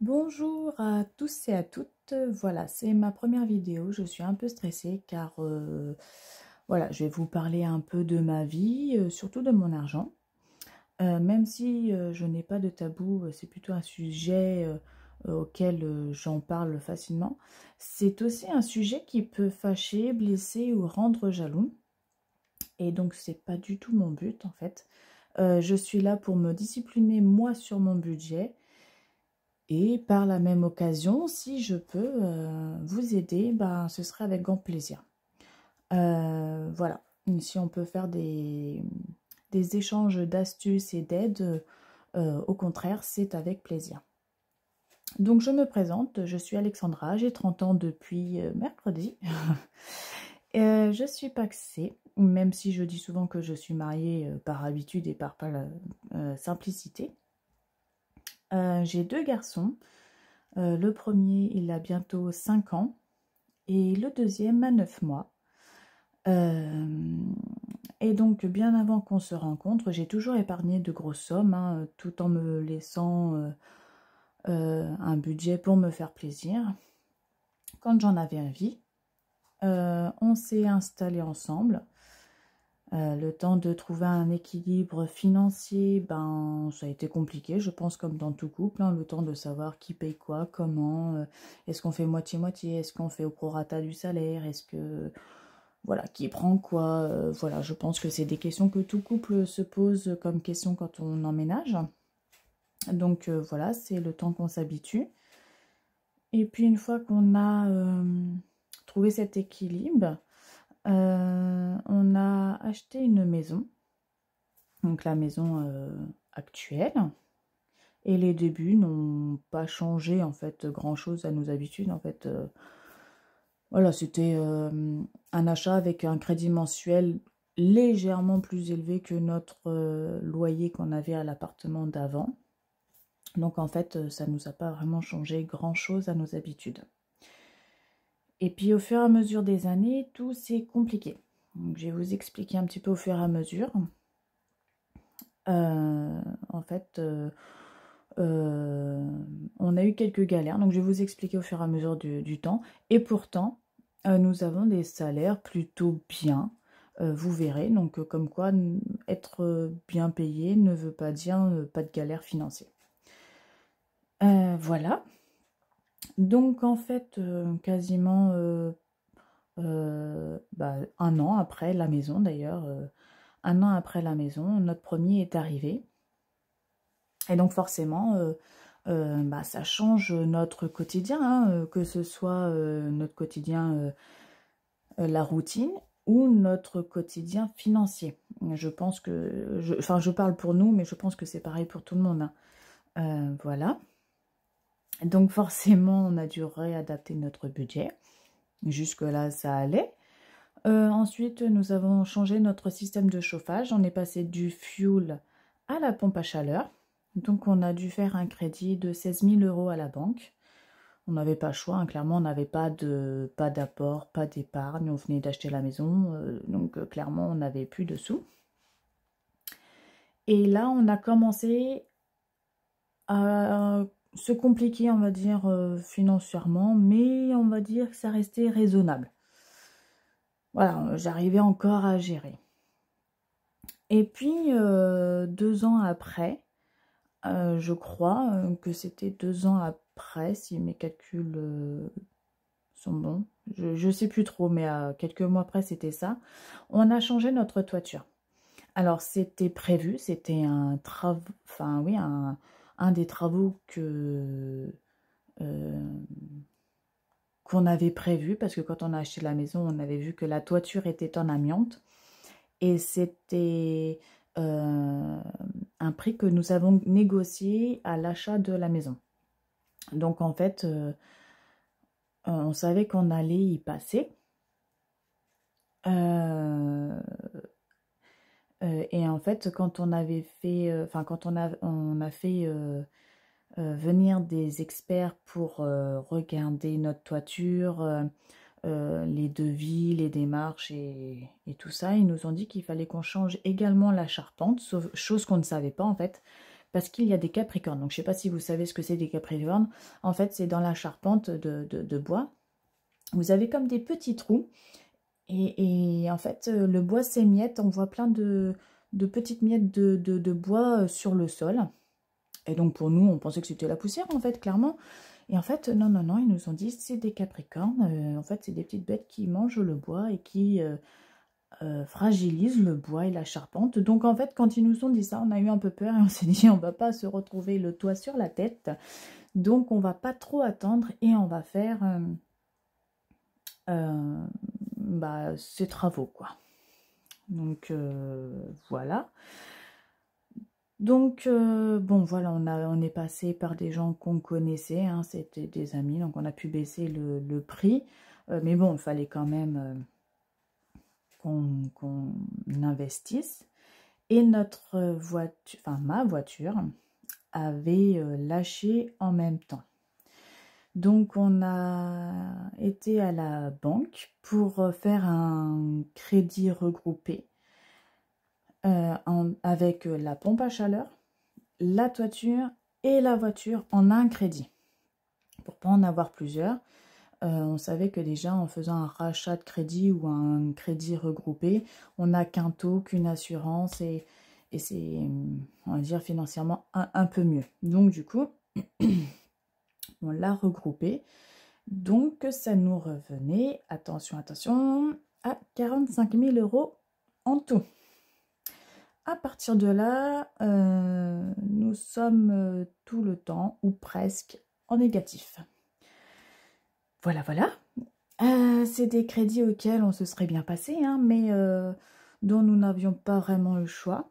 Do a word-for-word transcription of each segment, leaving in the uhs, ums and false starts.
Bonjour à tous et à toutes, voilà, c'est ma première vidéo, je suis un peu stressée car euh, voilà, je vais vous parler un peu de ma vie, euh, surtout de mon argent. Euh, même si euh, je n'ai pas de tabou, euh, c'est plutôt un sujet euh, auquel euh, j'en parle facilement. C'est aussi un sujet qui peut fâcher, blesser ou rendre jaloux. Et donc c'est pas du tout mon but en fait. Euh, je suis là pour me discipliner moi sur mon budget. Et par la même occasion, si je peux euh, vous aider, ben, ce serait avec grand plaisir. Euh, voilà, si on peut faire des, des échanges d'astuces et d'aides, euh, au contraire, c'est avec plaisir. Donc je me présente, je suis Alexandra, j'ai trente ans depuis euh, mercredi. euh, je suis pacsée, même si je dis souvent que je suis mariée euh, par habitude et par, par euh, simplicité. Euh, j'ai deux garçons. Euh, le premier, il a bientôt cinq ans et le deuxième a neuf mois. Euh, et donc, bien avant qu'on se rencontre, j'ai toujours épargné de grosses sommes, hein, tout en me laissant euh, euh, un budget pour me faire plaisir. Quand j'en avais envie, euh, on s'est installé ensemble. Euh, le temps de trouver un équilibre financier, ben, ça a été compliqué, je pense, comme dans tout couple, hein, le temps de savoir qui paye quoi, comment, euh, est-ce qu'on fait moitié-moitié, est-ce qu'on fait au prorata du salaire, est-ce que, voilà, qui prend quoi, euh, voilà, je pense que c'est des questions que tout couple se pose comme question quand on emménage. Donc euh, voilà, c'est le temps qu'on s'habitue. Et puis une fois qu'on a euh, trouvé cet équilibre, euh, on a acheté une maison. Donc la maison euh, actuelle. Et les débuts n'ont pas changé en fait grand chose à nos habitudes. En fait, euh, voilà, c'était euh, un achat avec un crédit mensuel légèrement plus élevé que notre euh, loyer qu'on avait à l'appartement d'avant. Donc en fait, ça ne nous a pas vraiment changé grand chose à nos habitudes. Et puis au fur et à mesure des années, tout s'est compliqué. Donc, je vais vous expliquer un petit peu au fur et à mesure. Euh, en fait, euh, euh, on a eu quelques galères, donc je vais vous expliquer au fur et à mesure du, du temps. Et pourtant, euh, nous avons des salaires plutôt bien, euh, vous verrez. Donc, euh, comme quoi, être bien payé ne veut pas dire euh, pas de galère financière. Euh, voilà. Donc, en fait, euh, quasiment euh, euh, bah, un an après la maison, d'ailleurs, euh, un an après la maison, notre premier est arrivé. Et donc forcément, euh, euh, bah, ça change notre quotidien, hein, euh, que ce soit euh, notre quotidien, euh, euh, la routine, ou notre quotidien financier. Je pense que, je, enfin je parle pour nous, mais je pense que c'est pareil pour tout le monde, hein. Euh, voilà. Donc forcément, on a dû réadapter notre budget. Jusque-là, ça allait. Euh, ensuite, nous avons changé notre système de chauffage. On est passé du fioul à la pompe à chaleur. Donc, on a dû faire un crédit de seize mille euros à la banque. On n'avait pas le choix, hein. Clairement, on n'avait pas de, pas d'apport, pas d'épargne. On venait d'acheter la maison, euh, donc euh, clairement, on n'avait plus de sous. Et là, on a commencé à se compliquer, on va dire, euh, financièrement, mais on va dire que ça restait raisonnable. Voilà, j'arrivais encore à gérer. Et puis, euh, deux ans après, euh, je crois euh, que c'était deux ans après, si mes calculs euh, sont bons. Je ne sais plus trop, mais à quelques mois après, c'était ça. On a changé notre toiture. Alors, c'était prévu, c'était un travaux, enfin oui, un, un des travaux que euh, qu'on avait prévu, parce que quand on a acheté la maison, on avait vu que la toiture était en amiante. Et c'était euh, un prix que nous avons négocié à l'achat de la maison. Donc en fait, euh, on savait qu'on allait y passer. Euh, euh, et en fait, quand on avait fait, euh, enfin quand on a, on a fait euh, euh, venir des experts pour euh, regarder notre toiture, euh, euh, les devis, les démarches et, et tout ça, ils nous ont dit qu'il fallait qu'on change également la charpente, sauf, chose qu'on ne savait pas en fait, parce qu'il y a des capricornes. Donc je ne sais pas si vous savez ce que c'est des capricornes. En fait, c'est dans la charpente de, de, de bois. Vous avez comme des petits trous. Et, et en fait, le bois s'émiette. On voit plein de, de petites miettes de, de, de bois sur le sol. Et donc pour nous, on pensait que c'était la poussière, en fait, clairement. Et en fait, non, non, non, ils nous ont dit c'est des capricornes. Euh, en fait, c'est des petites bêtes qui mangent le bois et qui euh, euh, fragilisent le bois et la charpente. Donc en fait, quand ils nous ont dit ça, on a eu un peu peur et on s'est dit on va pas se retrouver le toit sur la tête. Donc on va pas trop attendre et on va faire euh, euh, bah, ces travaux, quoi. Donc euh, voilà. Donc, euh, bon, voilà, on, a, on est passé par des gens qu'on connaissait, hein, c'était des amis, donc on a pu baisser le, le prix. Euh, mais bon, il fallait quand même euh, qu'on qu'on investisse. Et notre voiture, enfin ma voiture, avait euh, lâché en même temps. Donc, on a été à la banque pour faire un crédit regroupé. Euh, en, avec la pompe à chaleur, la toiture et la voiture en un crédit. Pour ne pas en avoir plusieurs, euh, on savait que déjà en faisant un rachat de crédit ou un crédit regroupé, on n'a qu'un taux, qu'une assurance et, et c'est, on va dire, financièrement un, un peu mieux. Donc du coup, on l'a regroupé. Donc ça nous revenait, attention, attention, à quarante-cinq mille euros en tout. À partir de là, euh, nous sommes euh, tout le temps, ou presque, en négatif. Voilà, voilà. Euh, c'est des crédits auxquels on se serait bien passé, hein, mais euh, dont nous n'avions pas vraiment le choix.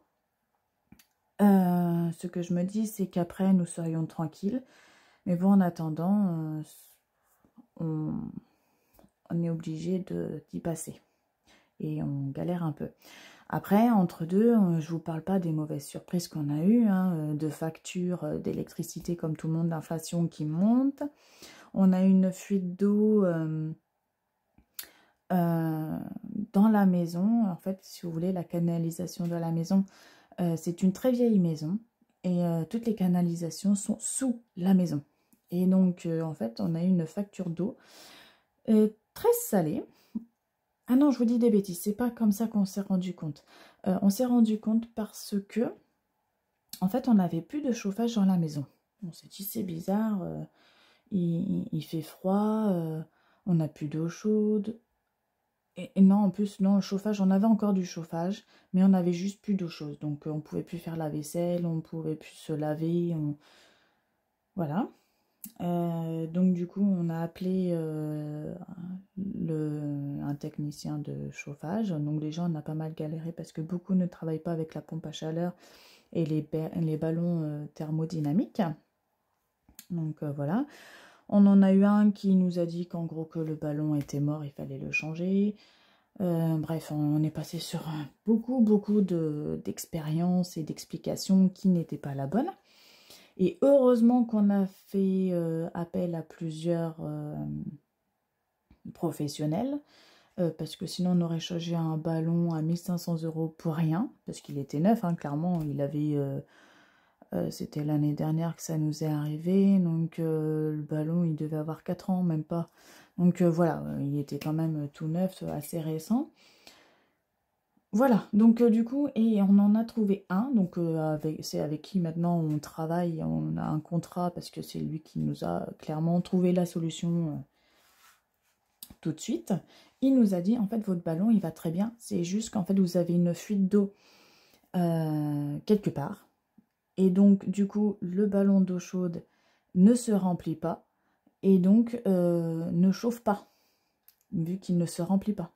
Euh, ce que je me dis, c'est qu'après, nous serions tranquilles. Mais bon, en attendant, euh, on, on est obligé d'y passer. Et on galère un peu. Après, entre deux, je ne vous parle pas des mauvaises surprises qu'on a eues, hein, de factures d'électricité comme tout le monde, d'inflation qui monte. On a eu une fuite d'eau euh, euh, dans la maison. En fait, si vous voulez, la canalisation de la maison, euh, c'est une très vieille maison. Et euh, toutes les canalisations sont sous la maison. Et donc, euh, en fait, on a eu une facture d'eau euh, très salée. Ah non, je vous dis des bêtises, c'est pas comme ça qu'on s'est rendu compte. Euh, on s'est rendu compte parce que, en fait, on n'avait plus de chauffage dans la maison. On s'est dit, c'est bizarre, euh, il, il fait froid, euh, on n'a plus d'eau chaude. Et, et non, en plus, non, le chauffage, on avait encore du chauffage, mais on avait juste plus d'eau chaude. Donc, euh, on pouvait plus faire la vaisselle, on pouvait plus se laver, on... voilà. Euh, donc du coup on a appelé euh, le, un technicien de chauffage. Donc déjà on a pas mal galéré parce que beaucoup ne travaillent pas avec la pompe à chaleur et les, les ballons euh, thermodynamiques. Donc euh, voilà, on en a eu un qui nous a dit qu'en gros que le ballon était mort, il fallait le changer. Euh, bref, on est passé sur beaucoup beaucoup d'expériences et d'explications qui n'étaient pas la bonne. Et heureusement qu'on a fait euh, appel à plusieurs euh, professionnels, euh, parce que sinon on aurait changé un ballon à mille cinq cents euros pour rien, parce qu'il était neuf, hein, clairement, il avait, euh, euh, c'était l'année dernière que ça nous est arrivé, donc euh, le ballon il devait avoir quatre ans, même pas, donc euh, voilà, il était quand même tout neuf, assez récent. Voilà, donc euh, du coup, et on en a trouvé un, donc euh, c'est avec qui maintenant on travaille, on a un contrat parce que c'est lui qui nous a clairement trouvé la solution euh, tout de suite. Il nous a dit, en fait, votre ballon, il va très bien, c'est juste qu'en fait, vous avez une fuite d'eau euh, quelque part. Et donc, du coup, le ballon d'eau chaude ne se remplit pas et donc euh, ne chauffe pas, vu qu'il ne se remplit pas.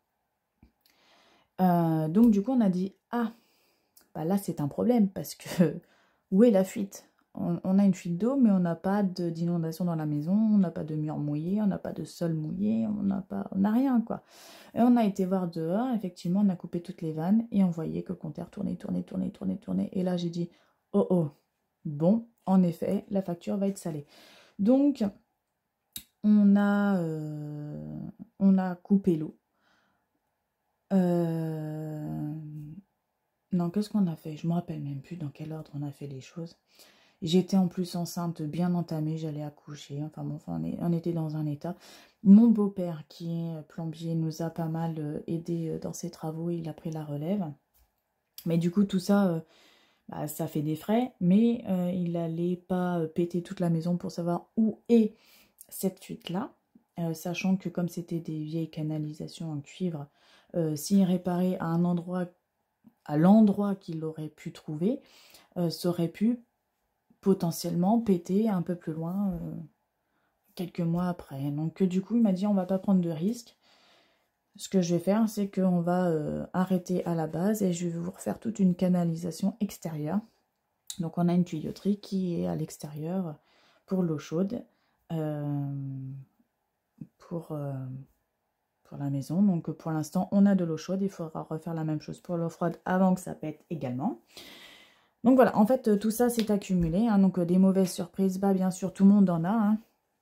Euh, donc du coup on a dit ah bah là c'est un problème parce que où est la fuite? on, on a une fuite d'eau mais on n'a pas d'inondation dans la maison, on n'a pas de mur mouillé, on n'a pas de sol mouillé, on n'a pas, on n'a rien quoi. Et on a été voir dehors, effectivement on a coupé toutes les vannes et on voyait que le compteur tournait, tournait, tournait, tournait, tournait. Et là j'ai dit oh oh, bon en effet la facture va être salée. Donc on a, euh, on a coupé l'eau. Euh, Non, qu'est-ce qu'on a fait? Je me rappelle même plus dans quel ordre on a fait les choses. J'étais en plus enceinte, bien entamée, j'allais accoucher. Enfin bon, enfin, on, est, on était dans un état. Mon beau-père, qui est plombier, nous a pas mal euh, aidé euh, dans ses travaux. Il a pris la relève. Mais du coup, tout ça, euh, bah, ça fait des frais. Mais euh, il n'allait pas euh, péter toute la maison pour savoir où est cette fuite-là. Euh, sachant que comme c'était des vieilles canalisations en cuivre, euh, s'il réparait à un endroit, à l'endroit qu'il aurait pu trouver, euh, ça aurait pu potentiellement péter un peu plus loin euh, quelques mois après. Donc du coup, il m'a dit on va pas prendre de risques. Ce que je vais faire, c'est qu'on va euh, arrêter à la base et je vais vous refaire toute une canalisation extérieure. Donc on a une tuyauterie qui est à l'extérieur pour l'eau chaude, euh, pour, euh, pour la maison. Donc pour l'instant, on a de l'eau chaude. Il faudra refaire la même chose pour l'eau froide avant que ça pète également. Donc voilà, en fait, tout ça s'est accumulé. Hein, donc des mauvaises surprises, bah bien sûr, tout le monde en a. Hein.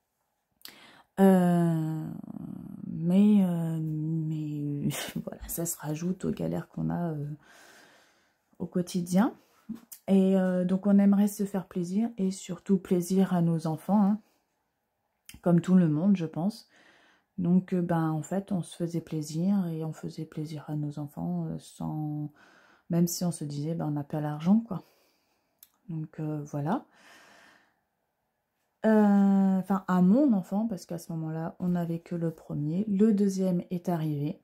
Euh, mais, euh, mais voilà, ça se rajoute aux galères qu'on a euh, au quotidien. Et euh, donc on aimerait se faire plaisir et surtout plaisir à nos enfants, hein, comme tout le monde, je pense. Donc, euh, ben, en fait, on se faisait plaisir et on faisait plaisir à nos enfants euh, sans, même si on se disait, ben, on n'a pas l'argent, quoi. Donc euh, voilà. Euh, enfin, à mon enfant, parce qu'à ce moment-là, on n'avait que le premier. Le deuxième est arrivé.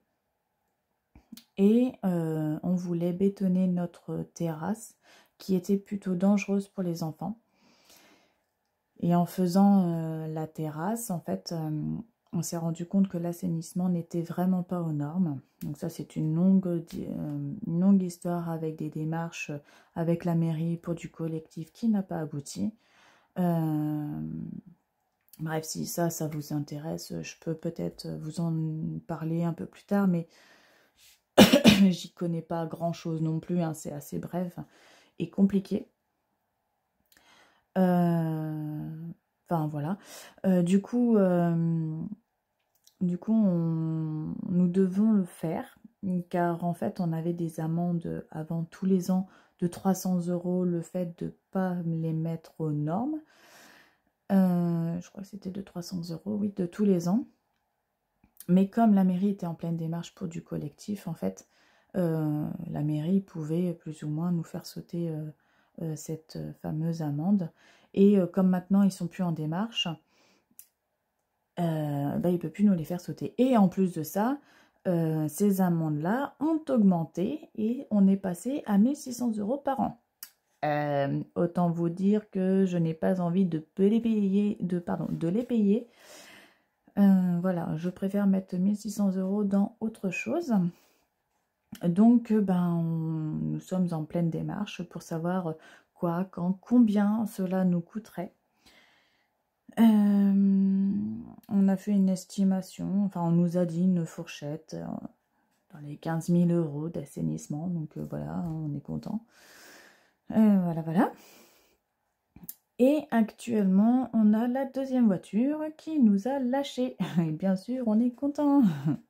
Et euh, on voulait bétonner notre terrasse, qui était plutôt dangereuse pour les enfants. Et en faisant euh, la terrasse, en fait, euh, on s'est rendu compte que l'assainissement n'était vraiment pas aux normes. Donc ça, c'est une longue, euh, une longue histoire avec des démarches avec la mairie pour du collectif qui n'a pas abouti. Euh, bref, si ça, ça vous intéresse, je peux peut-être vous en parler un peu plus tard, mais j'y connais pas grand-chose non plus, hein, c'est assez bref et compliqué. Euh, enfin, voilà. Euh, du coup, euh, du coup on, nous devons le faire, car en fait, on avait des amendes avant tous les ans de trois cents euros, le fait de ne pas les mettre aux normes. Euh, je crois que c'était de trois cents euros, oui, de tous les ans. Mais comme la mairie était en pleine démarche pour du collectif, en fait, euh, la mairie pouvait plus ou moins nous faire sauter euh, euh, cette fameuse amende. Et euh, comme maintenant, ils ne sont plus en démarche, euh, bah, il ne peut plus nous les faire sauter. Et en plus de ça, euh, ces amendes-là ont augmenté et on est passé à mille six cents euros par an. Euh, autant vous dire que je n'ai pas envie de les payer, de, pardon, de les payer. Euh, voilà, je préfère mettre mille six cents euros dans autre chose. Donc, ben, on, nous sommes en pleine démarche pour savoir quoi, quand, combien cela nous coûterait. Euh, on a fait une estimation, enfin, on nous a dit une fourchette euh, dans les quinze mille euros d'assainissement. Donc, euh, voilà, on est content. Euh, voilà, voilà. Et actuellement, on a la deuxième voiture qui nous a lâchés. Et bien sûr, on est content.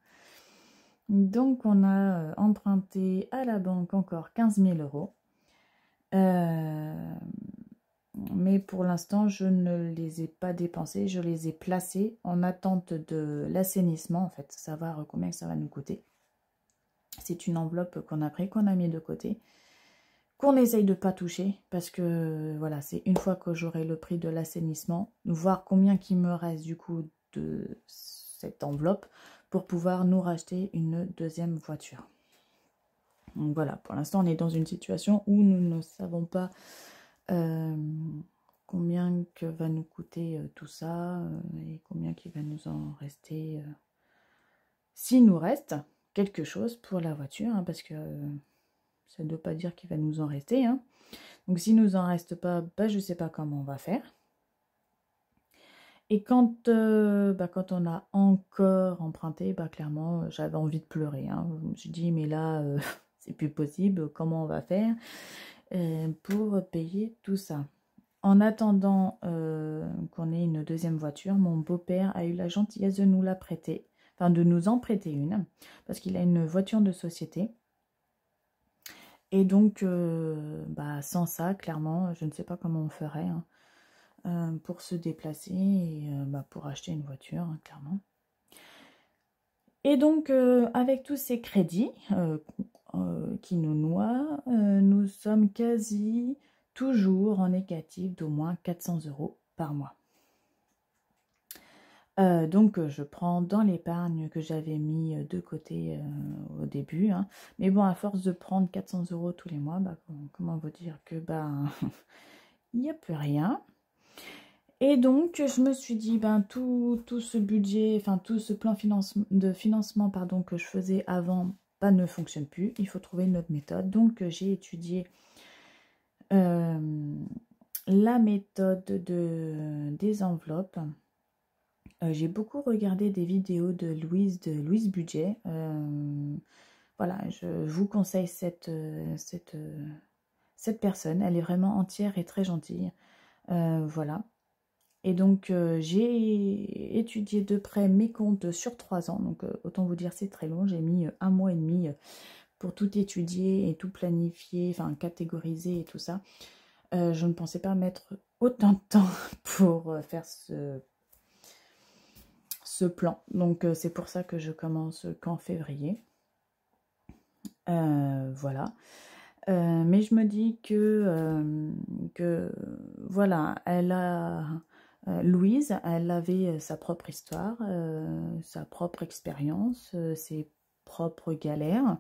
Donc, on a emprunté à la banque encore quinze mille euros. Euh, mais pour l'instant, je ne les ai pas dépensés. Je les ai placés en attente de l'assainissement, en fait, savoir combien ça va nous coûter. C'est une enveloppe qu'on a pris, qu'on a mis de côté, qu'on essaye de ne pas toucher, parce que voilà, c'est une fois que j'aurai le prix de l'assainissement, voir combien qu'il me reste du coup de cette enveloppe pour pouvoir nous racheter une deuxième voiture. Donc voilà, pour l'instant on est dans une situation où nous ne savons pas euh, combien que va nous coûter euh, tout ça euh, et combien qu'il va nous en rester. Euh, S'il nous reste quelque chose pour la voiture, hein, parce que euh, ça ne veut pas dire qu'il va nous en rester. Hein. Donc s'il ne nous en reste pas, bah, je ne sais pas comment on va faire. Et quand, euh, bah, quand on a encore emprunté, bah, clairement, j'avais envie de pleurer. Hein. Je me suis dit, mais là, euh, c'est plus possible, comment on va faire euh, pour payer tout ça. En attendant euh, qu'on ait une deuxième voiture, mon beau-père a eu la gentillesse de nous la prêter, enfin de nous en prêter une, parce qu'il a une voiture de société. Et donc, euh, bah, sans ça, clairement, je ne sais pas comment on ferait hein, euh, pour se déplacer et euh, bah, pour acheter une voiture, hein, clairement. Et donc, euh, avec tous ces crédits euh, euh, qui nous noient, euh, nous sommes quasi toujours en négatif d'au moins quatre cents euros par mois. Euh, donc, euh, je prends dans l'épargne que j'avais mis euh, de côté euh, au début. Hein. Mais bon, à force de prendre quatre cents euros tous les mois, bah, comment vous dire que ben, il n'y a plus rien. Et donc, je me suis dit, ben, tout, tout ce budget, enfin, tout ce plan finance, de financement pardon, que je faisais avant ben, ne fonctionne plus. Il faut trouver une autre méthode. Donc, j'ai étudié euh, la méthode de, des enveloppes. Euh, j'ai beaucoup regardé des vidéos de Louise, de Louise Budget. Euh, voilà, je vous conseille cette, cette, cette personne. Elle est vraiment entière et très gentille. Euh, voilà. Et donc, euh, j'ai étudié de près mes comptes sur trois ans. Donc, euh, autant vous dire, c'est très long. J'ai mis euh, un mois et demi pour tout étudier et tout planifier, enfin, catégoriser et tout ça. Euh, je ne pensais pas mettre autant de temps pour euh, faire ce, ce plan. Donc, euh, c'est pour ça que je commence qu'en février. Euh, voilà. Euh, mais je me dis que, euh, que voilà, elle a... Euh, Louise, elle avait sa propre histoire, euh, sa propre expérience, euh, ses propres galères.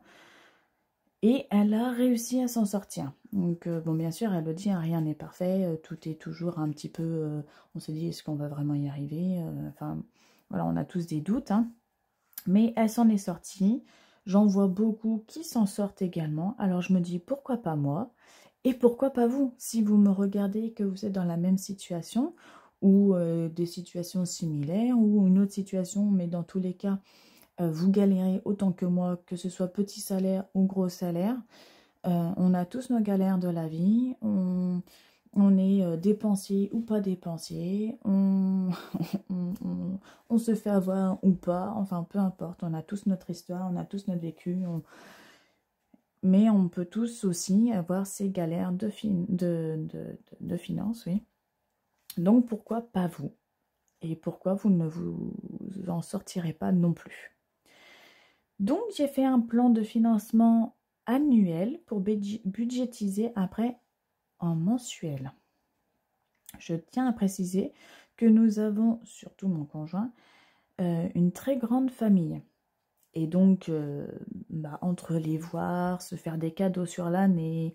Et elle a réussi à s'en sortir. Donc, euh, bon, bien sûr, elle le dit, hein, rien n'est parfait. Euh, tout est toujours un petit peu... Euh, on se dit, est-ce qu'on va vraiment y arriver euh, Enfin, voilà, on a tous des doutes. Hein. Mais elle s'en est sortie. J'en vois beaucoup qui s'en sortent également. Alors, je me dis, pourquoi pas moi? Et pourquoi pas vous? Si vous me regardez et que vous êtes dans la même situation, ou euh, des situations similaires, ou une autre situation, mais dans tous les cas, euh, vous galérez autant que moi, que ce soit petit salaire ou gros salaire. Euh, on a tous nos galères de la vie, on, on est euh, dépensier ou pas dépensier, on, on, on, on se fait avoir ou pas, enfin peu importe, on a tous notre histoire, on a tous notre vécu, on... mais on peut tous aussi avoir ces galères de, fin... de, de, de, de finances, oui. Donc pourquoi pas vous? Et pourquoi vous ne vous en sortirez pas non plus? Donc j'ai fait un plan de financement annuel pour budgétiser après en mensuel. Je tiens à préciser que nous avons, surtout mon conjoint, euh, une très grande famille. Et donc, euh, bah, entre les voir, se faire des cadeaux sur l'année,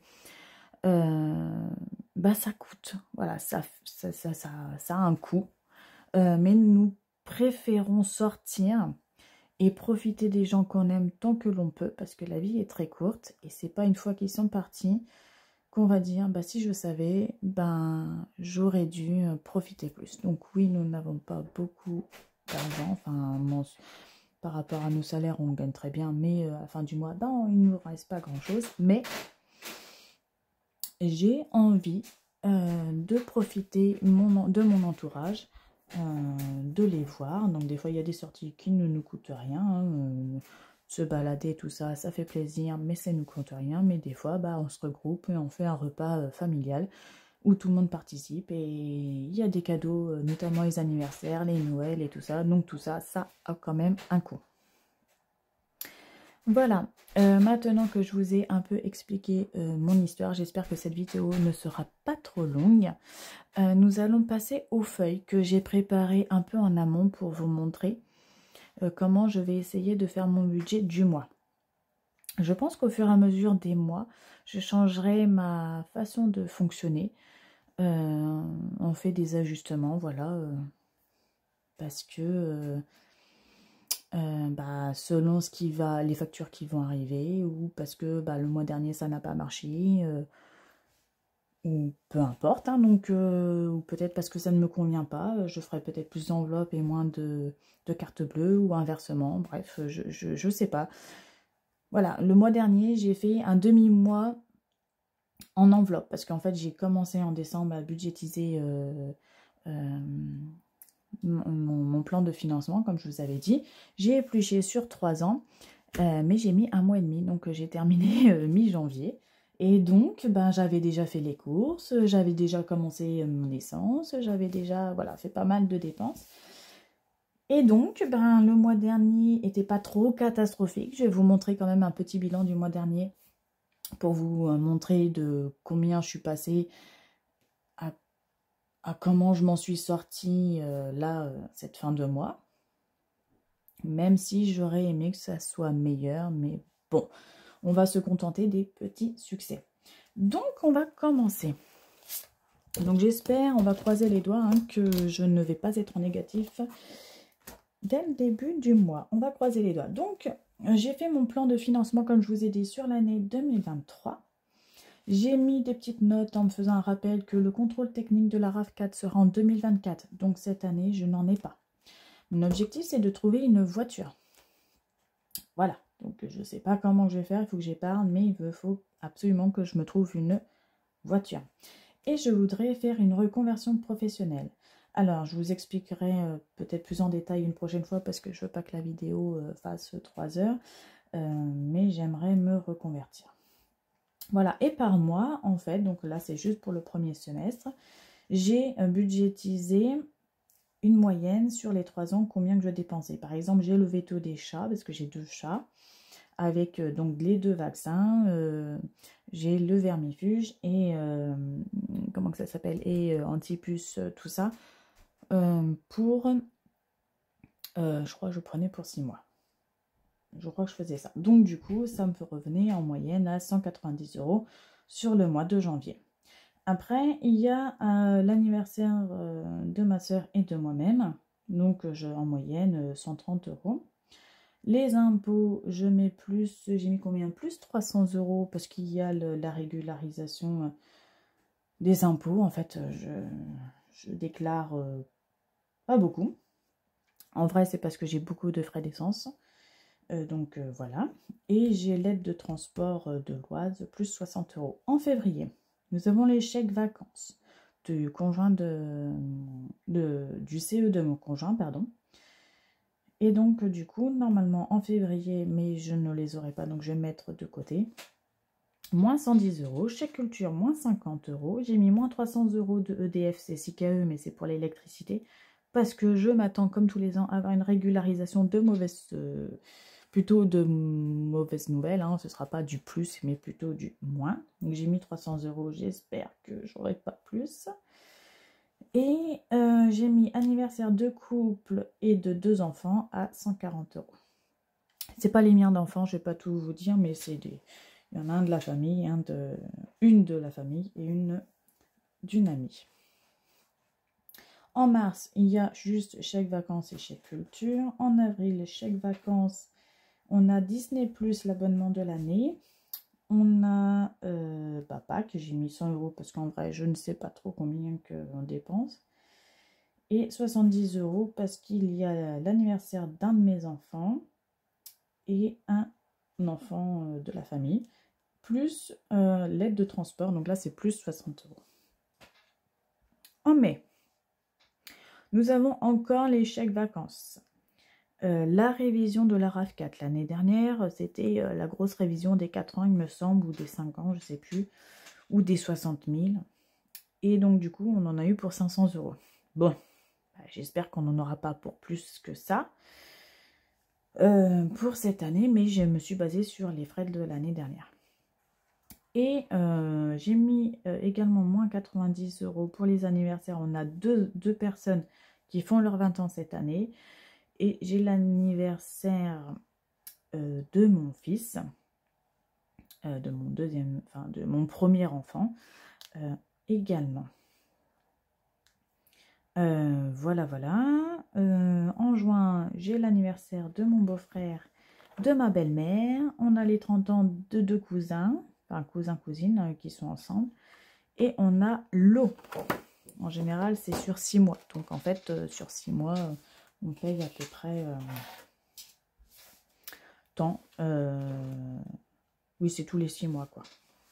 euh, bah, ça coûte. Voilà, ça, ça, ça, ça, ça a un coût. Euh, mais nous préférons sortir et profiter des gens qu'on aime tant que l'on peut, parce que la vie est très courte, et c'est pas une fois qu'ils sont partis qu'on va dire, bah si je savais, ben j'aurais dû profiter plus. Donc oui, nous n'avons pas beaucoup d'argent, enfin par rapport à nos salaires, on gagne très bien, mais euh, à la fin du mois, ben il ne nous reste pas grand-chose, mais j'ai envie euh, de profiter mon, de mon entourage, Euh, de les voir. Donc des fois il y a des sorties qui ne nous coûtent rien, hein. euh, se balader tout ça, ça fait plaisir, mais ça ne nous coûte rien. Mais des fois bah, on se regroupe et on fait un repas euh, familial où tout le monde participe et il y a des cadeaux, euh, notamment les anniversaires, les Noëls et tout ça. Donc tout ça, ça a quand même un coût. Voilà, euh, maintenant que je vous ai un peu expliqué euh, mon histoire, j'espère que cette vidéo ne sera pas trop longue. Euh, nous allons passer aux feuilles que j'ai préparées un peu en amont pour vous montrer euh, comment je vais essayer de faire mon budget du mois. Je pense qu'au fur et à mesure des mois, je changerai ma façon de fonctionner. Euh, on fait des ajustements, voilà, euh, parce que... Euh, Euh, bah, selon ce qui va, les factures qui vont arriver, ou parce que bah, le mois dernier ça n'a pas marché, euh, ou peu importe, hein, donc, euh, ou peut-être parce que ça ne me convient pas, je ferai peut-être plus d'enveloppes et moins de, de cartes bleues, ou inversement, bref, je, je, je sais pas. Voilà, le mois dernier j'ai fait un demi-mois en enveloppe, parce qu'en fait j'ai commencé en décembre à budgétiser euh, euh, Mon, mon plan de financement, comme je vous avais dit. J'ai épluché sur trois ans, euh, mais j'ai mis un mois et demi, donc j'ai terminé euh, mi-janvier. Et donc, ben, j'avais déjà fait les courses, j'avais déjà commencé mon essence, j'avais déjà voilà, fait pas mal de dépenses. Et donc, ben, le mois dernier n'était pas trop catastrophique. Je vais vous montrer quand même un petit bilan du mois dernier pour vous montrer de combien je suis passée à, à comment je m'en suis sortie euh, là, cette fin de mois. Même si j'aurais aimé que ça soit meilleur, mais bon, on va se contenter des petits succès. Donc, on va commencer. Donc, j'espère, on va croiser les doigts, hein, que je ne vais pas être en négatif dès le début du mois. On va croiser les doigts. Donc, j'ai fait mon plan de financement, comme je vous ai dit, sur l'année deux mille vingt-trois. J'ai mis des petites notes en me faisant un rappel que le contrôle technique de la RAV quatre sera en deux mille vingt-quatre. Donc, cette année, je n'en ai pas. Mon objectif, c'est de trouver une voiture. Voilà. Donc, je ne sais pas comment je vais faire. Il faut que j'épargne, mais il faut absolument que je me trouve une voiture. Et je voudrais faire une reconversion professionnelle. Alors, je vous expliquerai euh, peut-être plus en détail une prochaine fois parce que je ne veux pas que la vidéo euh, fasse trois heures. Euh, mais j'aimerais me reconvertir. Voilà, et par mois, en fait, donc là, c'est juste pour le premier semestre, j'ai budgétisé une moyenne sur les trois ans, combien que je dépensais. Par exemple, j'ai le veto des chats, parce que j'ai deux chats, avec euh, donc les deux vaccins. Euh, j'ai le vermifuge et, euh, comment que ça s'appelle, et euh, antipuce, euh, tout ça, euh, pour, euh, je crois que je prenais pour six mois. Je crois que je faisais ça. Donc, du coup, ça me revenait en moyenne à cent quatre-vingt-dix euros sur le mois de janvier. Après, il y a euh, l'anniversaire euh, de ma soeur et de moi-même. Donc, je, en moyenne, cent trente euros. Les impôts, je mets plus, j'ai mis combien? Plus trois cents euros parce qu'il y a le, la régularisation des impôts. En fait, je, je déclare euh, pas beaucoup. En vrai, c'est parce que j'ai beaucoup de frais d'essence. Euh, donc euh, voilà, et j'ai l'aide de transport euh, de l'Oise, plus soixante euros. En février, nous avons les chèques vacances du conjoint de, de du C E de mon conjoint, pardon. Et donc euh, du coup, normalement en février, mais je ne les aurai pas, donc je vais mettre de côté. Moins cent dix euros, chèque culture, moins cinquante euros. J'ai mis moins trois cents euros de E D F, c'est C K E, mais c'est pour l'électricité. Parce que je m'attends, comme tous les ans, à avoir une régularisation de mauvaises... Euh, plutôt de mauvaises nouvelles, hein. Ce ne sera pas du plus, mais plutôt du moins. Donc j'ai mis trois cents euros, j'espère que j'aurai pas plus. Et euh, j'ai mis anniversaire de couple et de deux enfants à cent quarante euros. C'est pas les miens d'enfants, je vais pas tout vous dire, mais c'est des... Il y en a un de la famille, un de... une de la famille et une d'une amie. En mars, il y a juste chèque vacances et chèque culture. En avril, chèque vacances. On a Disney plus l'abonnement de l'année. On a euh, Papa que j'ai mis cent euros parce qu'en vrai, je ne sais pas trop combien on dépense. Et soixante-dix euros parce qu'il y a l'anniversaire d'un de mes enfants et un enfant de la famille. Plus euh, l'aide de transport. Donc là, c'est plus soixante euros. En mai, nous avons encore les chèques vacances. Euh, la révision de la RAV quatre l'année dernière, c'était euh, la grosse révision des quatre ans, il me semble, ou des cinq ans, je ne sais plus, ou des soixante mille. Et donc, du coup, on en a eu pour cinq cents euros. Bon, bah, j'espère qu'on n'en aura pas pour plus que ça euh, pour cette année, mais je me suis basée sur les frais de l'année dernière. Et euh, j'ai mis euh, également moins quatre-vingt-dix euros pour les anniversaires. On a deux, deux personnes qui font leurs vingt ans cette année. Et j'ai l'anniversaire euh, de mon fils, euh, de mon deuxième, enfin de mon premier enfant euh, également. Euh, voilà, voilà. Euh, en juin, j'ai l'anniversaire de mon beau-frère, de ma belle-mère. On a les trente ans de deux cousins, enfin cousins, cousines euh, qui sont ensemble. Et on a l'eau. En général, c'est sur six mois. Donc en fait, euh, sur six mois, euh, on paye à peu près... Euh, temps. Euh, oui, c'est tous les six mois, quoi.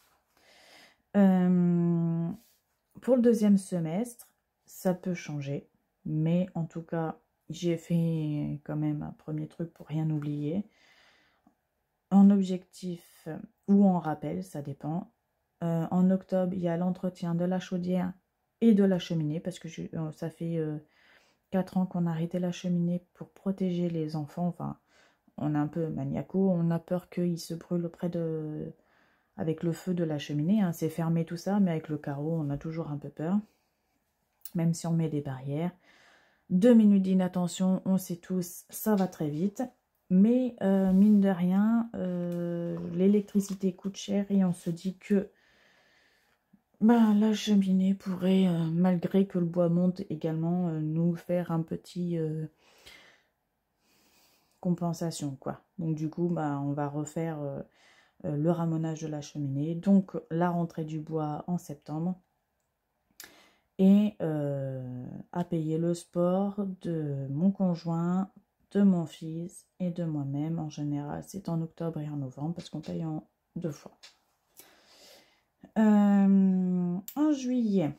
Euh, pour le deuxième semestre, ça peut changer. Mais en tout cas, j'ai fait quand même un premier truc pour rien oublier. En objectif ou en rappel, ça dépend. Euh, en octobre, il y a l'entretien de la chaudière et de la cheminée, parce que je, euh, ça fait euh, quatre ans qu'on a arrêté la cheminée pour protéger les enfants. Enfin, on est un peu maniaco, on a peur qu'ils se brûlent auprès de... avec le feu de la cheminée. Hein. C'est fermé tout ça, mais avec le carreau, on a toujours un peu peur. Même si on met des barrières. Deux minutes d'inattention, on sait tous, ça va très vite. Mais euh, mine de rien, euh, l'électricité coûte cher et on se dit que bah, la cheminée pourrait, euh, malgré que le bois monte également, euh, nous faire un petit euh, compensation, quoi. Donc du coup, bah, on va refaire euh, euh, le ramonage de la cheminée. Donc la rentrée du bois en septembre. Et euh, à payer le sport de mon conjoint, de mon fils et de moi-même. En général, c'est en octobre et en novembre parce qu'on paye en deux fois. Euh, en juillet,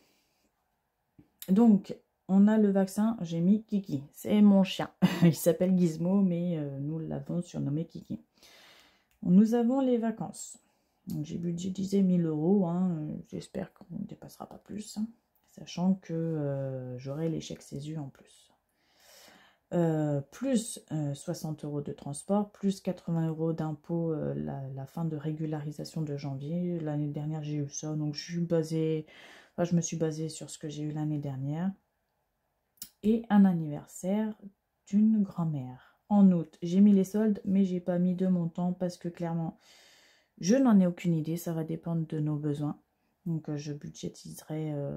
donc, on a le vaccin, j'ai mis Kiki. C'est mon chien. Il s'appelle Gizmo, mais euh, nous l'avons surnommé Kiki. Nous avons les vacances. J'ai budgétisé mille euros. Hein, j'espère qu'on ne dépassera pas plus. Hein, sachant que euh, j'aurai les chèques Césu en plus. Euh, plus euh, soixante euros de transport, plus quatre-vingts euros d'impôt euh, la, la fin de régularisation de janvier. L'année dernière, j'ai eu ça, donc je suis basée, enfin, je me suis basée sur ce que j'ai eu l'année dernière. Et un anniversaire d'une grand-mère. En août, j'ai mis les soldes, mais j'ai pas mis de montant parce que clairement, je n'en ai aucune idée. Ça va dépendre de nos besoins. Donc, euh, je budgétiserai... Euh,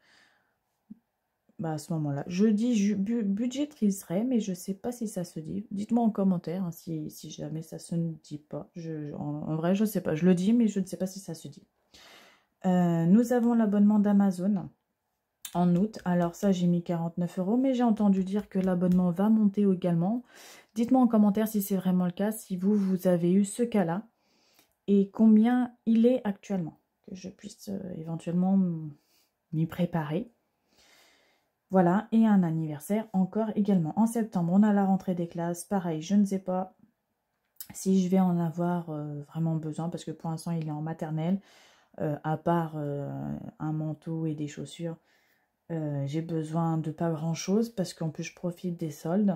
Bah à ce moment-là, je dis je bu budgétiserai, mais je ne sais pas si ça se dit. Dites-moi en commentaire hein, si, si jamais ça se ne dit pas. Je, en, en vrai, je ne sais pas. Je le dis, mais je ne sais pas si ça se dit. Euh, nous avons l'abonnement d'Amazon en août. Alors ça, j'ai mis quarante-neuf euros, mais j'ai entendu dire que l'abonnement va monter également. Dites-moi en commentaire si c'est vraiment le cas, si vous, vous avez eu ce cas-là et combien il est actuellement. Que je puisse euh, éventuellement m'y préparer. Voilà, et un anniversaire encore également. En septembre, on a la rentrée des classes. Pareil, je ne sais pas si je vais en avoir euh, vraiment besoin, parce que pour l'instant, il est en maternelle. Euh, à part euh, un manteau et des chaussures, euh, j'ai besoin de pas grand-chose, parce qu'en plus, je profite des soldes.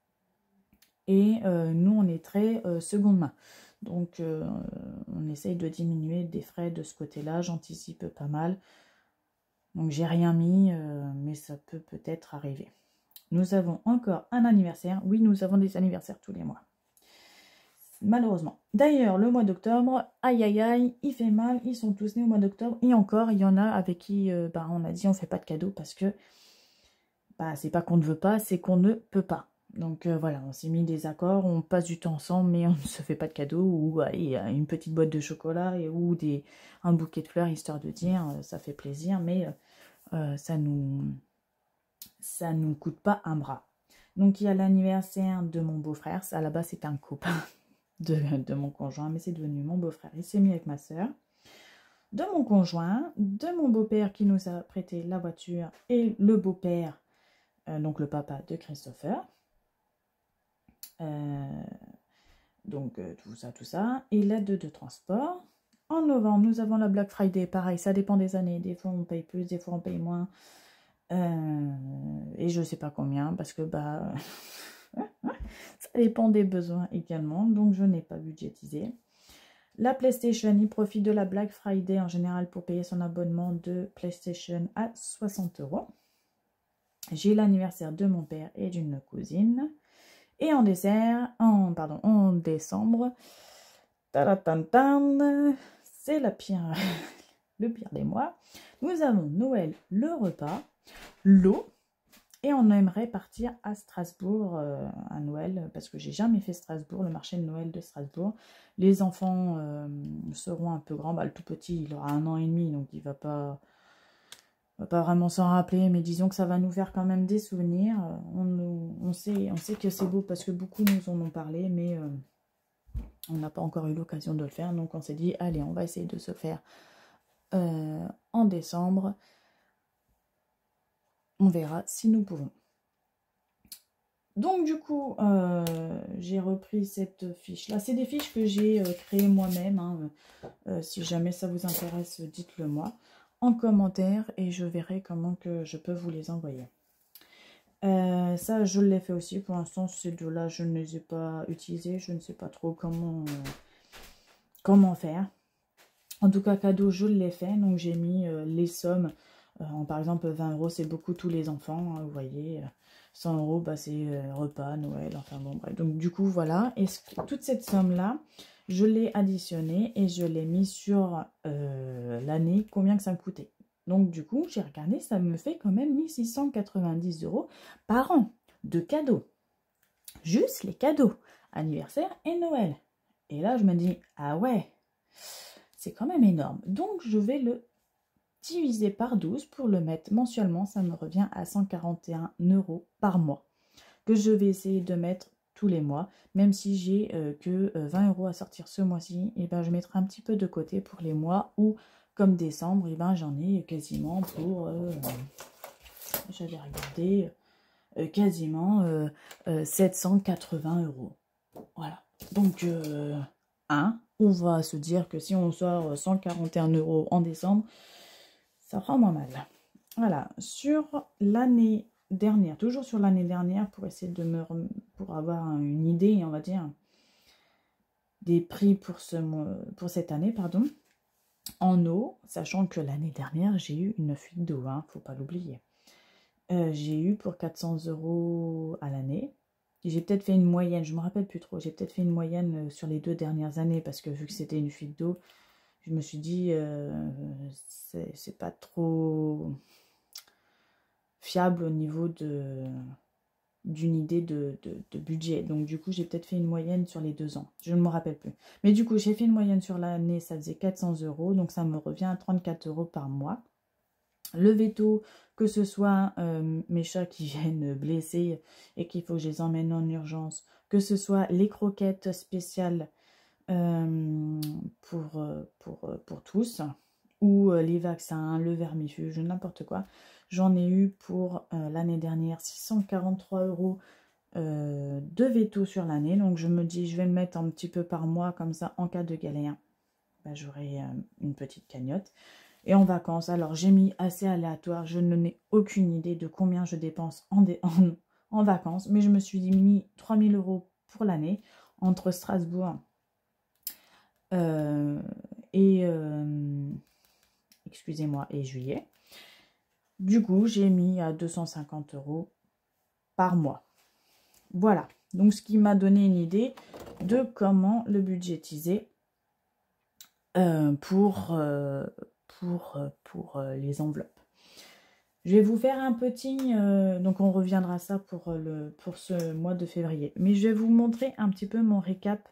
Et euh, nous, on est très euh, seconde main. Donc, euh, on essaye de diminuer des frais de ce côté-là. J'anticipe pas mal. Donc j'ai rien mis, euh, mais ça peut peut-être arriver. Nous avons encore un anniversaire. Oui, nous avons des anniversaires tous les mois. Malheureusement. D'ailleurs, le mois d'octobre, aïe aïe aïe, il fait mal. Ils sont tous nés au mois d'octobre. Et encore, il y en a avec qui euh, bah, on a dit on ne fait pas de cadeaux parce que bah, c'est pas qu'on ne veut pas, c'est qu'on ne peut pas. Donc euh, voilà, on s'est mis des accords, on passe du temps ensemble, mais on ne se fait pas de cadeaux, ou allez, une petite boîte de chocolat, et, ou des, un bouquet de fleurs, histoire de dire, euh, ça fait plaisir, mais euh, ça nous ça nous coûte pas un bras. Donc il y a l'anniversaire de mon beau-frère, à la base c'est un copain de, de mon conjoint, mais c'est devenu mon beau-frère, il s'est mis avec ma soeur, de mon conjoint, de mon beau-père qui nous a prêté la voiture, et le beau-père, euh, donc le papa de Christopher. Euh, donc euh, tout ça, tout ça, et l'aide de transport. En novembre, nous avons la Black Friday, pareil, ça dépend des années, des fois on paye plus, des fois on paye moins, euh, et je sais pas combien, parce que bah ça dépend des besoins également, donc je n'ai pas budgétisé. La PlayStation, il profite de la Black Friday en général pour payer son abonnement de PlayStation à soixante euros. J'ai l'anniversaire de mon père et d'une cousine. Et en dessert, en, pardon, en décembre, c'est la pire, le pire des mois. Nous avons Noël, le repas, l'eau, et on aimerait partir à Strasbourg euh, à Noël, parce que j'ai jamais fait Strasbourg, le marché de Noël de Strasbourg. Les enfants euh, seront un peu grands, bah, le tout petit, il aura un an et demi, donc il va pas... On va pas vraiment s'en rappeler, mais disons que ça va nous faire quand même des souvenirs. On, on, sait, on sait que c'est beau parce que beaucoup nous en ont parlé, mais euh, on n'a pas encore eu l'occasion de le faire. Donc on s'est dit, allez, on va essayer de se faire euh, en décembre. On verra si nous pouvons. Donc du coup, euh, j'ai repris cette fiche-là. C'est des fiches que j'ai euh, créées moi-même. Hein. Euh, si jamais ça vous intéresse, dites-le moi en commentaire et je verrai comment que je peux vous les envoyer. Euh, ça, je l'ai fait aussi. Pour l'instant, ces deux-là, je ne les ai pas utilisés. Je ne sais pas trop comment, euh, comment faire. En tout cas, cadeau, je l'ai fait. Donc, j'ai mis euh, les sommes. Euh, en, par exemple, vingt euros, c'est beaucoup tous les enfants. Hein, vous voyez. cent euros, bah, c'est euh, repas, Noël, enfin bon, bref. Donc, du coup, voilà. Et toute cette somme-là, je l'ai additionnée et je l'ai mis sur euh, l'année, combien que ça me coûtait. Donc, du coup, j'ai regardé, ça me fait quand même mille six cent quatre-vingt-dix euros par an de cadeaux. Juste les cadeaux, anniversaire et Noël. Et là, je me dis, ah ouais, c'est quand même énorme. Donc, je vais le diviser par douze pour le mettre mensuellement. Ça me revient à cent quarante et un euros par mois. Que je vais essayer de mettre tous les mois. Même si j'ai euh, que euh, vingt euros à sortir ce mois-ci, et ben, je mettrai un petit peu de côté pour les mois où, comme décembre, et ben, j'en ai quasiment pour... Euh, j'avais regardé... Euh, quasiment euh, euh, sept cent quatre-vingts euros. Voilà. Donc, euh, hein, on va se dire que si on sort cent quarante et un euros en décembre, ça fera moins mal. Voilà. Sur l'année dernière, toujours sur l'année dernière, pour essayer de me... pour avoir une idée, on va dire, des prix pour, ce mois, pour cette année, pardon, en eau, sachant que l'année dernière, j'ai eu une fuite d'eau, hein, faut pas l'oublier. Euh, j'ai eu pour quatre cents euros à l'année. J'ai peut-être fait une moyenne, je ne me rappelle plus trop. J'ai peut-être fait une moyenne sur les deux dernières années parce que vu que c'était une fuite d'eau, je me suis dit euh, c'est pas trop fiable au niveau de d'une idée de, de, de budget. Donc du coup, j'ai peut-être fait une moyenne sur les deux ans. Je ne me rappelle plus. Mais du coup, j'ai fait une moyenne sur l'année, ça faisait quatre cents euros. Donc ça me revient à trente-quatre euros par mois. Le veto, que ce soit euh, mes chats qui viennent blessés et qu'il faut que je les emmène en urgence, que ce soit les croquettes spéciales euh, pour, euh, pour, euh, pour tous, ou euh, les vaccins, le vermifuge, n'importe quoi. J'en ai eu pour euh, l'année dernière six cent quarante-trois euros euh, de veto sur l'année. Donc je me dis, je vais le mettre un petit peu par mois, comme ça, en cas de galère, ben, j'aurai euh, une petite cagnotte. Et en vacances, alors j'ai mis assez aléatoire, je n'ai aucune idée de combien je dépense en, en, en vacances, mais je me suis mis trois mille euros pour l'année entre Strasbourg euh, et, euh, excusez-moi, et juillet. Du coup, j'ai mis à deux cent cinquante euros par mois. Voilà, donc ce qui m'a donné une idée de comment le budgétiser euh, pour... Euh, pour, pour les enveloppes. Je vais vous faire un petit, euh, donc on reviendra à ça pour, le, pour ce mois de février. Mais je vais vous montrer un petit peu mon récap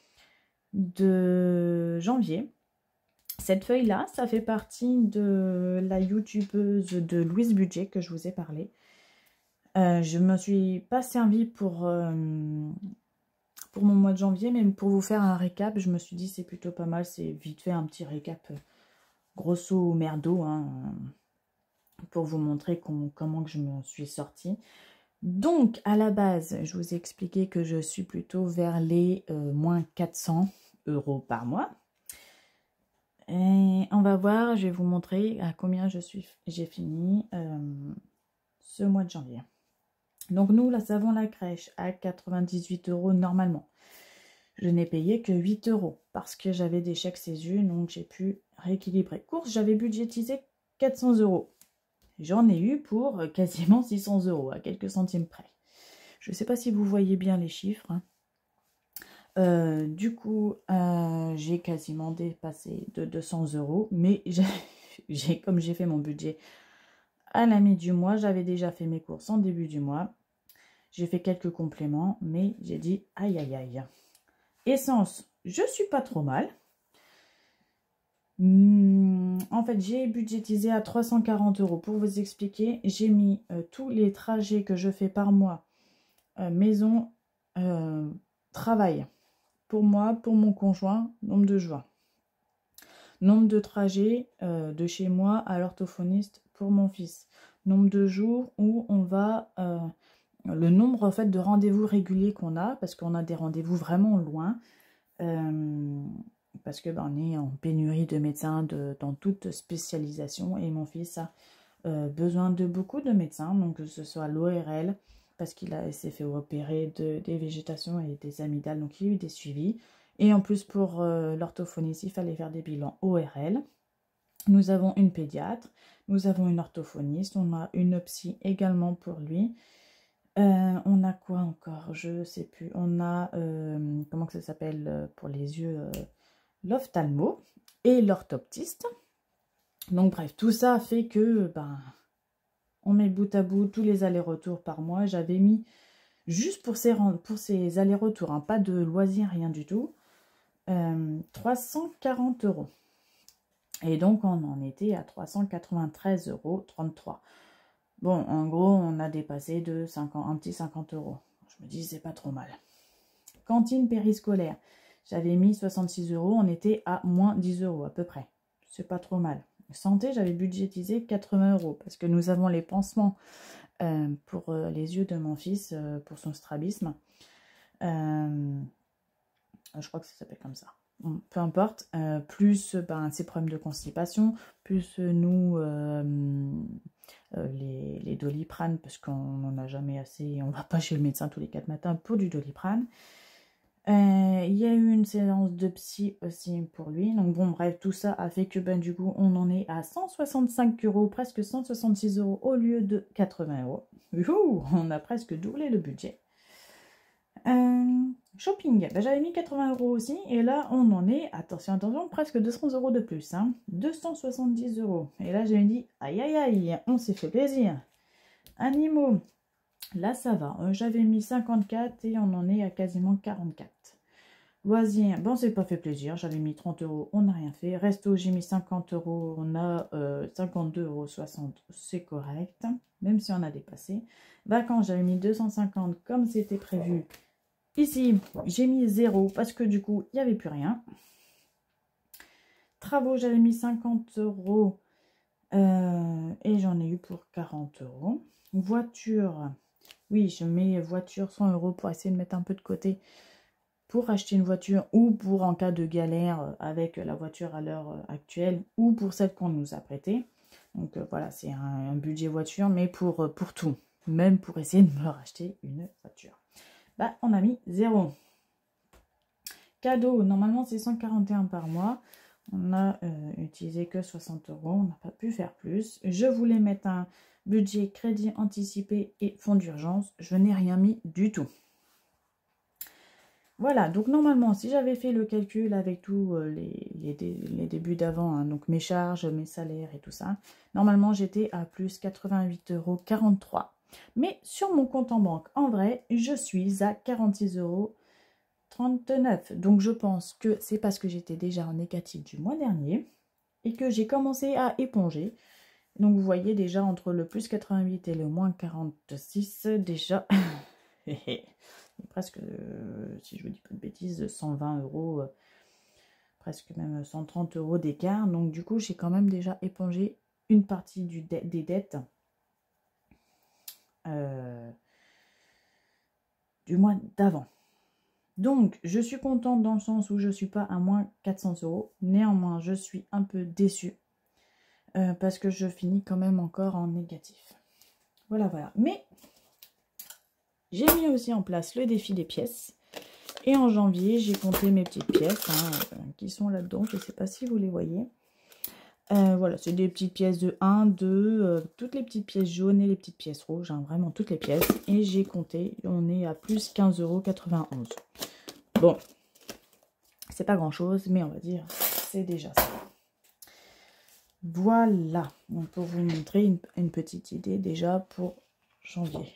de janvier. Cette feuille-là, ça fait partie de la youtubeuse de Louise Budget que je vous ai parlé. Euh, je ne me suis pas servie pour, euh, pour mon mois de janvier, mais pour vous faire un récap, je me suis dit c'est plutôt pas mal. C'est vite fait un petit récap grosso merdo, hein, pour vous montrer com comment que je me suis sortie. Donc, à la base, je vous ai expliqué que je suis plutôt vers les euh, moins quatre cents euros par mois. Et on va voir, je vais vous montrer à combien je suis, j'ai fini euh, ce mois de janvier. Donc, nous, la savon la crèche à quatre-vingt-dix-huit euros normalement. Je n'ai payé que huit euros parce que j'avais des chèques Césu, donc j'ai pu rééquilibrer. Course, j'avais budgétisé quatre cents euros. J'en ai eu pour quasiment six cents euros, à quelques centimes près. Je ne sais pas si vous voyez bien les chiffres. Hein. Euh, du coup, euh, j'ai quasiment dépassé de deux cents euros. Mais j'ai, comme j'ai fait mon budget à la mi du mois, j'avais déjà fait mes courses en début du mois. J'ai fait quelques compléments, mais j'ai dit aïe aïe aïe. Essence, je suis pas trop mal. En fait, j'ai budgétisé à trois cent quarante euros. Pour vous expliquer, j'ai mis euh, tous les trajets que je fais par mois, euh, maison, euh, travail, pour moi, pour mon conjoint, nombre de jours. Nombre de trajets euh, de chez moi à l'orthophoniste pour mon fils. Nombre de jours où on va, euh, le nombre en fait de rendez-vous réguliers qu'on a, parce qu'on a des rendez-vous vraiment loin, euh, parce que ben, on est en pénurie de médecins de, dans toute spécialisation, et mon fils a euh, besoin de beaucoup de médecins, donc que ce soit l'O R L, parce qu'il s'est fait opérer de, des végétations et des amygdales, donc il y a eu des suivis, et en plus pour euh, l'orthophoniste, il fallait faire des bilans O R L. Nous avons une pédiatre, nous avons une orthophoniste, on a une psy également pour lui. Euh, on a quoi encore? Je sais plus. On a, euh, comment que ça s'appelle euh, pour les yeux, euh, l'ophtalmo et l'orthoptiste. Donc bref, tout ça fait que, ben, on met bout à bout tous les allers-retours par mois. J'avais mis, juste pour ces, pour ces allers-retours, hein, pas de loisirs, rien du tout, euh, trois cent quarante euros. Et donc, on en était à trois cent quatre-vingt-treize euros trente-trois. Bon, en gros, on a dépassé de cinquante, un petit cinquante euros. Je me dis, c'est pas trop mal. Cantine périscolaire. J'avais mis soixante-six euros. On était à moins dix euros à peu près. C'est pas trop mal. Santé, j'avais budgétisé quatre-vingts euros. Parce que nous avons les pansements euh, pour euh, les yeux de mon fils, euh, pour son strabisme. Euh, je crois que ça s'appelle comme ça. Peu importe, euh, plus ben, ses problèmes de constipation, plus nous, euh, euh, les, les Doliprane, parce qu'on n'en a jamais assez, et on ne va pas chez le médecin tous les quatre matins pour du Doliprane. Euh, il y a eu une séance de psy aussi pour lui, donc bon bref, tout ça a fait que ben, du coup on en est à cent soixante-cinq euros, presque cent soixante-six euros au lieu de quatre-vingts euros. Ouh, on a presque doublé le budget. Euh, shopping, ben, j'avais mis quatre-vingts euros aussi, et là on en est, attention, attention, presque deux cents euros de plus, hein, deux cent soixante-dix euros. Et là j'ai dit, aïe aïe aïe, on s'est fait plaisir. Animaux, là ça va, euh, j'avais mis cinquante-quatre et on en est à quasiment quarante-quatre. Loisirs, bon c'est pas fait plaisir, j'avais mis trente euros, on n'a rien fait. Resto, j'ai mis cinquante euros, on a euh, cinquante-deux euros soixante, c'est correct, même si on a dépassé. Vacances, j'avais mis deux cent cinquante comme c'était prévu. Ici, j'ai mis zéro parce que du coup, il n'y avait plus rien. Travaux, j'avais mis cinquante euros euh, et j'en ai eu pour quarante euros. Voiture, oui, je mets voiture cent euros pour essayer de mettre un peu de côté pour acheter une voiture ou pour en cas de galère avec la voiture à l'heure actuelle ou pour celle qu'on nous a prêtée. Donc euh, voilà, c'est un, un budget voiture, mais pour, pour tout, même pour essayer de me racheter une voiture. Bah, on a mis zéro. Cadeau, normalement c'est cent quarante et un par mois. On n'a euh, utilisé que soixante euros, on n'a pas pu faire plus. Je voulais mettre un budget crédit anticipé et fonds d'urgence. Je n'ai rien mis du tout. Voilà, donc normalement, si j'avais fait le calcul avec tous euh, les, les, les débuts d'avant, hein, donc mes charges, mes salaires et tout ça, normalement j'étais à plus quatre-vingt-huit euros quarante-trois. Mais sur mon compte en banque, en vrai, je suis à quarante-six euros trente-neuf. Donc je pense que c'est parce que j'étais déjà en négatif du mois dernier et que j'ai commencé à éponger. Donc vous voyez déjà entre le plus quatre-vingt-huit et le moins quarante-six, déjà, presque, euh, si je vous dis pas de bêtises, cent vingt euros, euh, presque même cent trente euros d'écart. Donc du coup, j'ai quand même déjà épongé une partie du de des dettes euh, du mois d'avant. Donc, je suis contente dans le sens où je ne suis pas à moins quatre cents euros. Néanmoins, je suis un peu déçue euh, parce que je finis quand même encore en négatif. Voilà, voilà. Mais j'ai mis aussi en place le défi des pièces. Et en janvier, j'ai compté mes petites pièces hein, euh, qui sont là-dedans. Je ne sais pas si vous les voyez. Euh, voilà, c'est des petites pièces de un, deux, euh, toutes les petites pièces jaunes et les petites pièces rouges. Hein, vraiment toutes les pièces. Et j'ai compté, on est à plus quinze euros quatre-vingt-onze. Bon, c'est pas grand chose, mais on va dire, c'est déjà ça. Voilà, donc pour vous montrer une, une petite idée déjà pour janvier.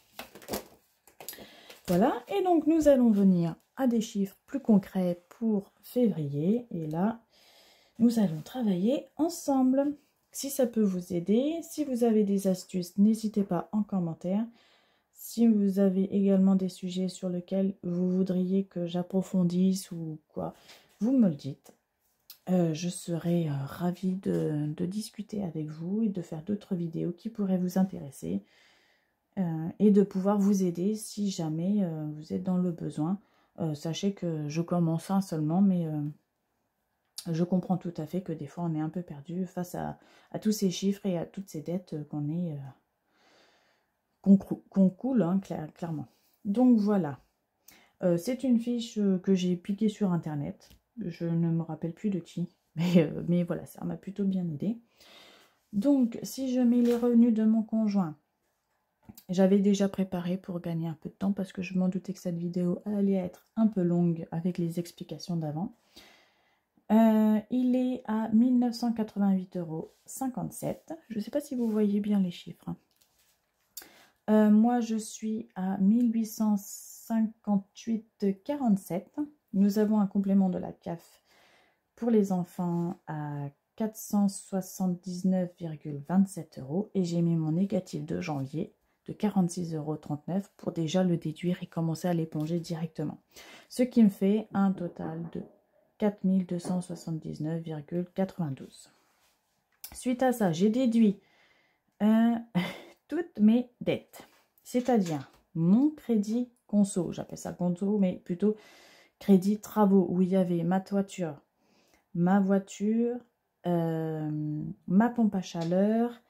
Voilà, et donc nous allons venir à des chiffres plus concrets pour février. Et là, nous allons travailler ensemble. Si ça peut vous aider, si vous avez des astuces, n'hésitez pas en commentaire. Si vous avez également des sujets sur lesquels vous voudriez que j'approfondisse ou quoi, vous me le dites. Euh, je serai euh, ravie de, de discuter avec vous et de faire d'autres vidéos qui pourraient vous intéresser. euh, et de pouvoir vous aider si jamais euh, vous êtes dans le besoin. Euh, sachez que je commence un seulement, mais euh, je comprends tout à fait que des fois on est un peu perdu face à, à tous ces chiffres et à toutes ces dettes qu'on est euh, qu'on qu'on coule, hein, clair, clairement. Donc voilà. Euh, c'est une fiche que j'ai piquée sur internet. Je ne me rappelle plus de qui, mais, euh, mais voilà, ça m'a plutôt bien aidé. Donc, si je mets les revenus de mon conjoint, j'avais déjà préparé pour gagner un peu de temps parce que je m'en doutais que cette vidéo allait être un peu longue avec les explications d'avant. Euh, il est à mille neuf cent quatre-vingt-huit euros cinquante-sept. Je ne sais pas si vous voyez bien les chiffres. Euh, moi, je suis à mille huit cent cinquante-huit virgule quarante-sept. Nous avons un complément de la C A F pour les enfants à quatre cent soixante-dix-neuf virgule vingt-sept euros. Et j'ai mis mon négatif de janvier de quarante-six virgule trente-neuf euros pour déjà le déduire et commencer à l'éponger directement. Ce qui me fait un total de quatre mille deux cent soixante-dix-neuf virgule quatre-vingt-douze. Suite à ça, j'ai déduit euh, toutes mes dettes, c'est-à-dire mon crédit conso, j'appelle ça conso, mais plutôt crédit travaux, où il y avait ma toiture, ma voiture, euh, ma pompe à chaleur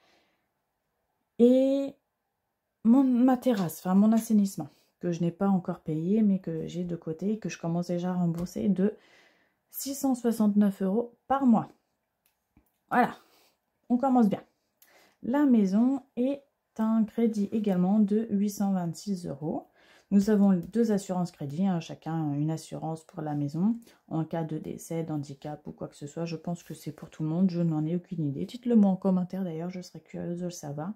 et mon, ma terrasse, enfin mon assainissement, que je n'ai pas encore payé, mais que j'ai de côté et que je commence déjà à rembourser de six cent soixante-neuf euros par mois. Voilà, on commence bien. La maison est un crédit également de huit cent vingt-six euros. Nous avons deux assurances crédit, hein, chacun une assurance pour la maison. En cas de décès, d'handicap ou quoi que ce soit, je pense que c'est pour tout le monde, je n'en ai aucune idée. Dites-le moi en commentaire d'ailleurs, je serais curieuse de le savoir.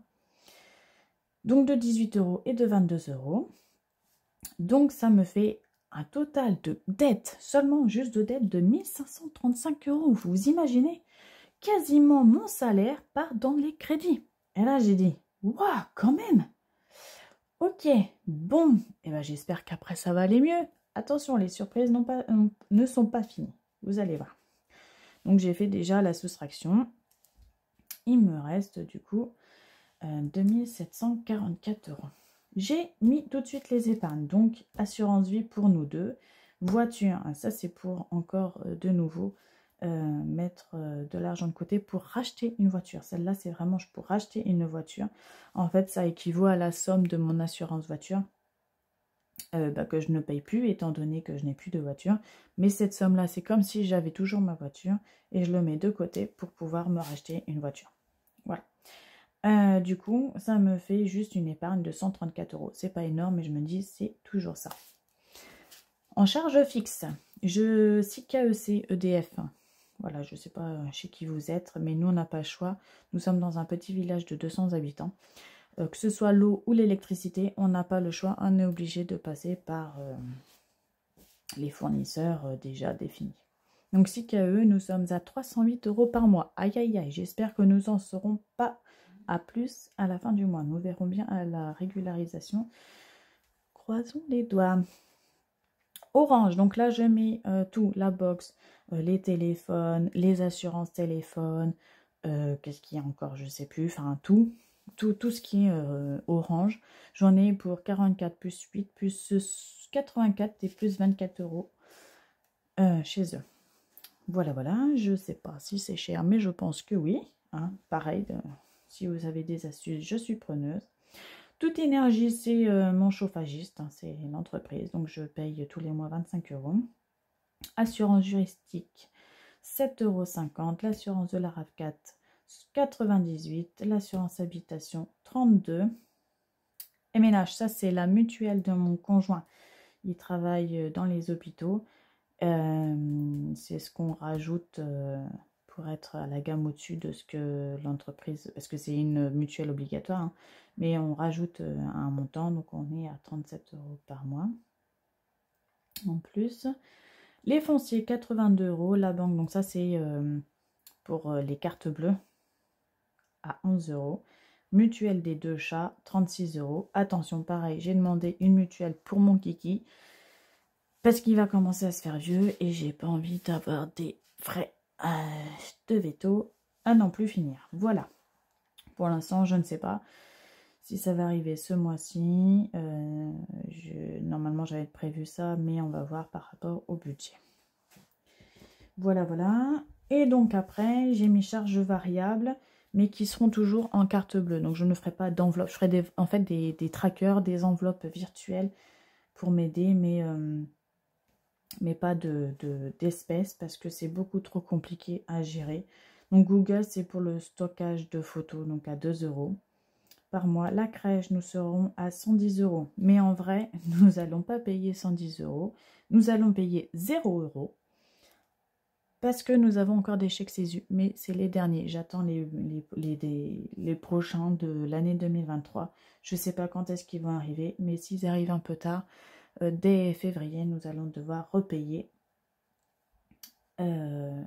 Donc de dix-huit euros et de vingt-deux euros. Donc ça me fait un total de dettes, seulement juste de dettes de mille cinq cent trente-cinq euros. Vous imaginez? Quasiment mon salaire part dans les crédits. Et là, j'ai dit, waouh, quand même. Ok, bon, et ben, j'espère qu'après, ça va aller mieux. Attention, les surprises n'ont pas, euh, ne sont pas finies. Vous allez voir. Donc, j'ai fait déjà la soustraction. Il me reste, du coup, euh, deux mille sept cent quarante-quatre euros. J'ai mis tout de suite les épargnes. Donc, assurance vie pour nous deux. Voiture, ça, c'est pour encore euh, de nouveau... Euh, mettre euh, de l'argent de côté pour racheter une voiture. Celle-là, c'est vraiment pour racheter une voiture. En fait, ça équivaut à la somme de mon assurance voiture euh, bah, que je ne paye plus, étant donné que je n'ai plus de voiture. Mais cette somme-là, c'est comme si j'avais toujours ma voiture et je le mets de côté pour pouvoir me racheter une voiture. Voilà. Euh, du coup, ça me fait juste une épargne de cent trente-quatre euros. C'est pas énorme, mais je me dis, c'est toujours ça. En charge fixe, je S I C A E C E D F. Voilà, je ne sais pas chez qui vous êtes, mais nous, on n'a pas le choix. Nous sommes dans un petit village de deux cents habitants. Euh, que ce soit l'eau ou l'électricité, on n'a pas le choix. On est obligé de passer par euh, les fournisseurs euh, déjà définis. Donc, S I C A E, nous sommes à trois cent huit euros par mois. Aïe, aïe, aïe. J'espère que nous n'en serons pas à plus à la fin du mois. Nous verrons bien à la régularisation. Croisons les doigts. Orange, donc là, je mets euh, tout, la box, euh, les téléphones, les assurances téléphones, euh, qu'est-ce qu'il y a encore, je ne sais plus, enfin tout, tout, tout ce qui est euh, orange. J'en ai pour quarante-quatre plus huit plus quatre-vingt-quatre et plus vingt-quatre euros euh, chez eux. Voilà, voilà, je ne sais pas si c'est cher, mais je pense que oui. Hein, pareil, euh, si vous avez des astuces, je suis preneuse. Toute énergie, c'est euh, mon chauffagiste, hein, c'est l'entreprise, donc je paye tous les mois vingt-cinq euros. Assurance juristique, sept euros cinquante. L'assurance de la R A V quatre, quatre-vingt-dix-huit. L'assurance habitation, trente-deux. M N H, ça c'est la mutuelle de mon conjoint. Il travaille dans les hôpitaux. Euh, c'est ce qu'on rajoute... Euh, pour être à la gamme au-dessus de ce que l'entreprise, parce que c'est une mutuelle obligatoire, hein, mais on rajoute un montant, donc on est à trente-sept euros par mois. En plus, les fonciers, quatre-vingt-deux euros, la banque, donc ça c'est euh, pour les cartes bleues, à onze euros. Mutuelle des deux chats, trente-six euros. Attention, pareil, j'ai demandé une mutuelle pour mon kiki, parce qu'il va commencer à se faire vieux, et j'ai pas envie d'avoir des frais de veto à n'en plus finir. Voilà. Pour l'instant, je ne sais pas si ça va arriver ce mois-ci. Euh, je, normalement, j'avais prévu ça, mais on va voir par rapport au budget. Voilà, voilà. Et donc après, j'ai mes charges variables, mais qui seront toujours en carte bleue. Donc je ne ferai pas d'enveloppe. Je ferai des, en fait des, des trackers, des enveloppes virtuelles pour m'aider, mais, euh, mais pas de, de, d'espèces parce que c'est beaucoup trop compliqué à gérer. Donc Google, c'est pour le stockage de photos, donc à deux euros par mois. La crèche, nous serons à cent dix euros. Mais en vrai, nous n'allons pas payer cent dix euros. Nous allons payer zéro euros. Parce que nous avons encore des chèques CESU, mais c'est les derniers. J'attends les, les, les, les, les prochains de l'année deux mille vingt-trois. Je ne sais pas quand est-ce qu'ils vont arriver, mais s'ils arrivent un peu tard, euh, dès février, nous allons devoir repayer euh,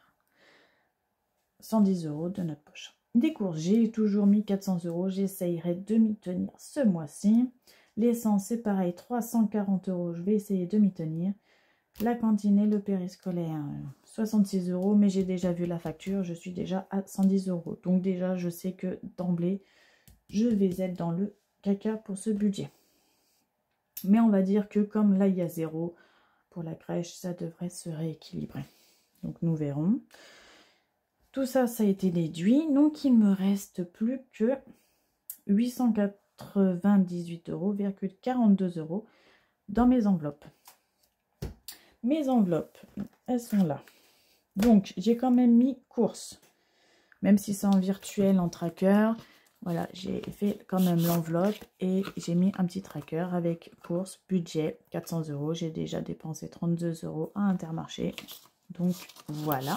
cent dix euros de notre poche. Des courses, j'ai toujours mis quatre cents euros. J'essayerai de m'y tenir ce mois-ci. L'essence, c'est pareil, trois cent quarante euros. Je vais essayer de m'y tenir. La cantine et le périscolaire, soixante-six euros, mais j'ai déjà vu la facture, je suis déjà à cent dix euros. Donc déjà, je sais que d'emblée, je vais être dans le caca pour ce budget. Mais on va dire que comme là, il y a zéro pour la crèche, ça devrait se rééquilibrer. Donc nous verrons. Tout ça, ça a été déduit. Donc il me reste plus que huit cent quatre-vingt-dix-huit euros, quarante-deux euros dans mes enveloppes. Mes enveloppes, elles sont là. Donc, j'ai quand même mis courses. Même si c'est en virtuel, en tracker. Voilà, j'ai fait quand même l'enveloppe et j'ai mis un petit tracker avec courses, budget, quatre cents euros. J'ai déjà dépensé trente-deux euros à Intermarché. Donc, voilà.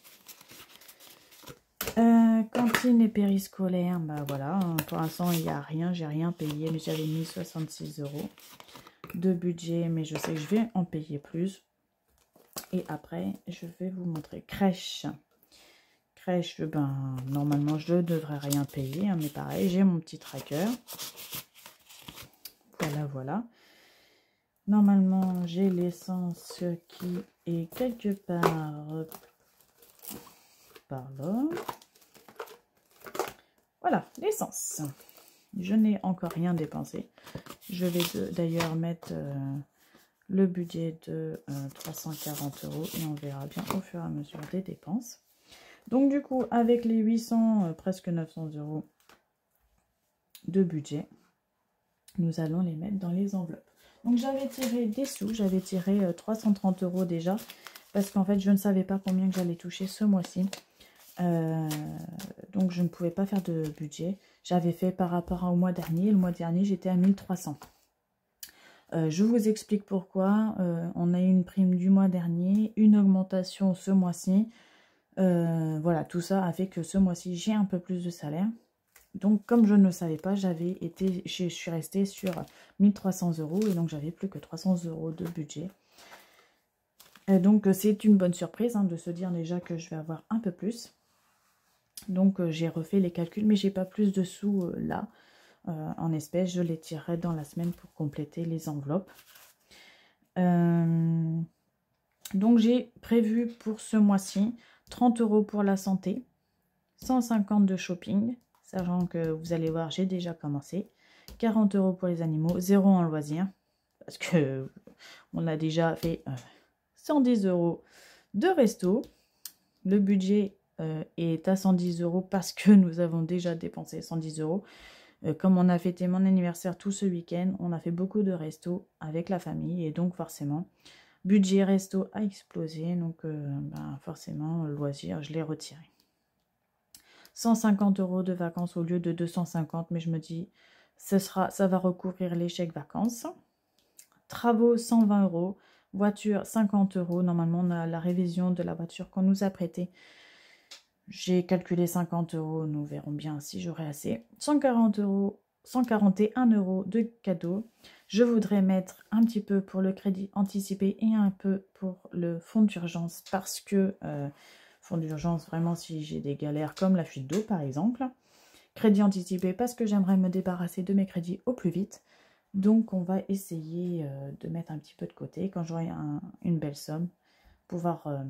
Euh, cantine et périscolaire, bah voilà. Pour l'instant, il n'y a rien. J'ai rien payé, mais j'avais mis soixante-six euros de budget. Mais je sais que je vais en payer plus. Et après, je vais vous montrer crèche. Crèche, ben, normalement, je ne devrais rien payer. Hein, mais pareil, j'ai mon petit tracker. Voilà, voilà. Normalement, j'ai l'essence qui est quelque part par là. Voilà, l'essence. Je n'ai encore rien dépensé. Je vais d'ailleurs mettre... Euh, le budget de euh, trois cent quarante euros et on verra bien au fur et à mesure des dépenses. Donc du coup, avec les huit cents, euh, presque neuf cents euros de budget, nous allons les mettre dans les enveloppes. Donc j'avais tiré des sous, j'avais tiré euh, trois cent trente euros déjà, parce qu'en fait je ne savais pas combien que j'allais toucher ce mois-ci. Euh, donc je ne pouvais pas faire de budget. J'avais fait par rapport au mois dernier, le mois dernier j'étais à mille trois cents. Euh, je vous explique pourquoi. Euh, on a eu une prime du mois dernier, une augmentation ce mois-ci. Euh, voilà, tout ça a fait que ce mois-ci, j'ai un peu plus de salaire. Donc, comme je ne le savais pas, j'avais été, je suis restée sur mille trois cents euros et donc j'avais plus que trois cents euros de budget. Et donc, c'est une bonne surprise hein, de se dire déjà que je vais avoir un peu plus. Donc, euh, j'ai refait les calculs, mais j'ai pas plus de sous euh, là. Euh, en espèces, je les tirerai dans la semaine pour compléter les enveloppes. Euh, donc j'ai prévu pour ce mois-ci trente euros pour la santé, cent cinquante de shopping, sachant que vous allez voir, j'ai déjà commencé, quarante euros pour les animaux, zéro en loisirs, parce que on a déjà fait euh, cent dix euros de resto. Le budget euh, est à cent dix euros parce que nous avons déjà dépensé cent dix euros. Comme on a fêté mon anniversaire tout ce week-end, on a fait beaucoup de restos avec la famille. Et donc forcément, budget resto a explosé. Donc euh, ben, forcément, loisir, je l'ai retiré. cent cinquante euros de vacances au lieu de deux cent cinquante. Mais je me dis, ce sera, ça va recouvrir les chèques vacances. Travaux, cent vingt euros. Voiture, cinquante euros. Normalement, on a la révision de la voiture qu'on nous a prêtée. J'ai calculé cinquante euros, nous verrons bien si j'aurai assez. cent quarante euros, cent quarante et un euros de cadeaux. Je voudrais mettre un petit peu pour le crédit anticipé et un peu pour le fonds d'urgence parce que, euh, fonds d'urgence, vraiment si j'ai des galères comme la fuite d'eau par exemple. Crédit anticipé parce que j'aimerais me débarrasser de mes crédits au plus vite. Donc on va essayer euh, de mettre un petit peu de côté quand j'aurai un, une belle somme, pouvoir... Euh,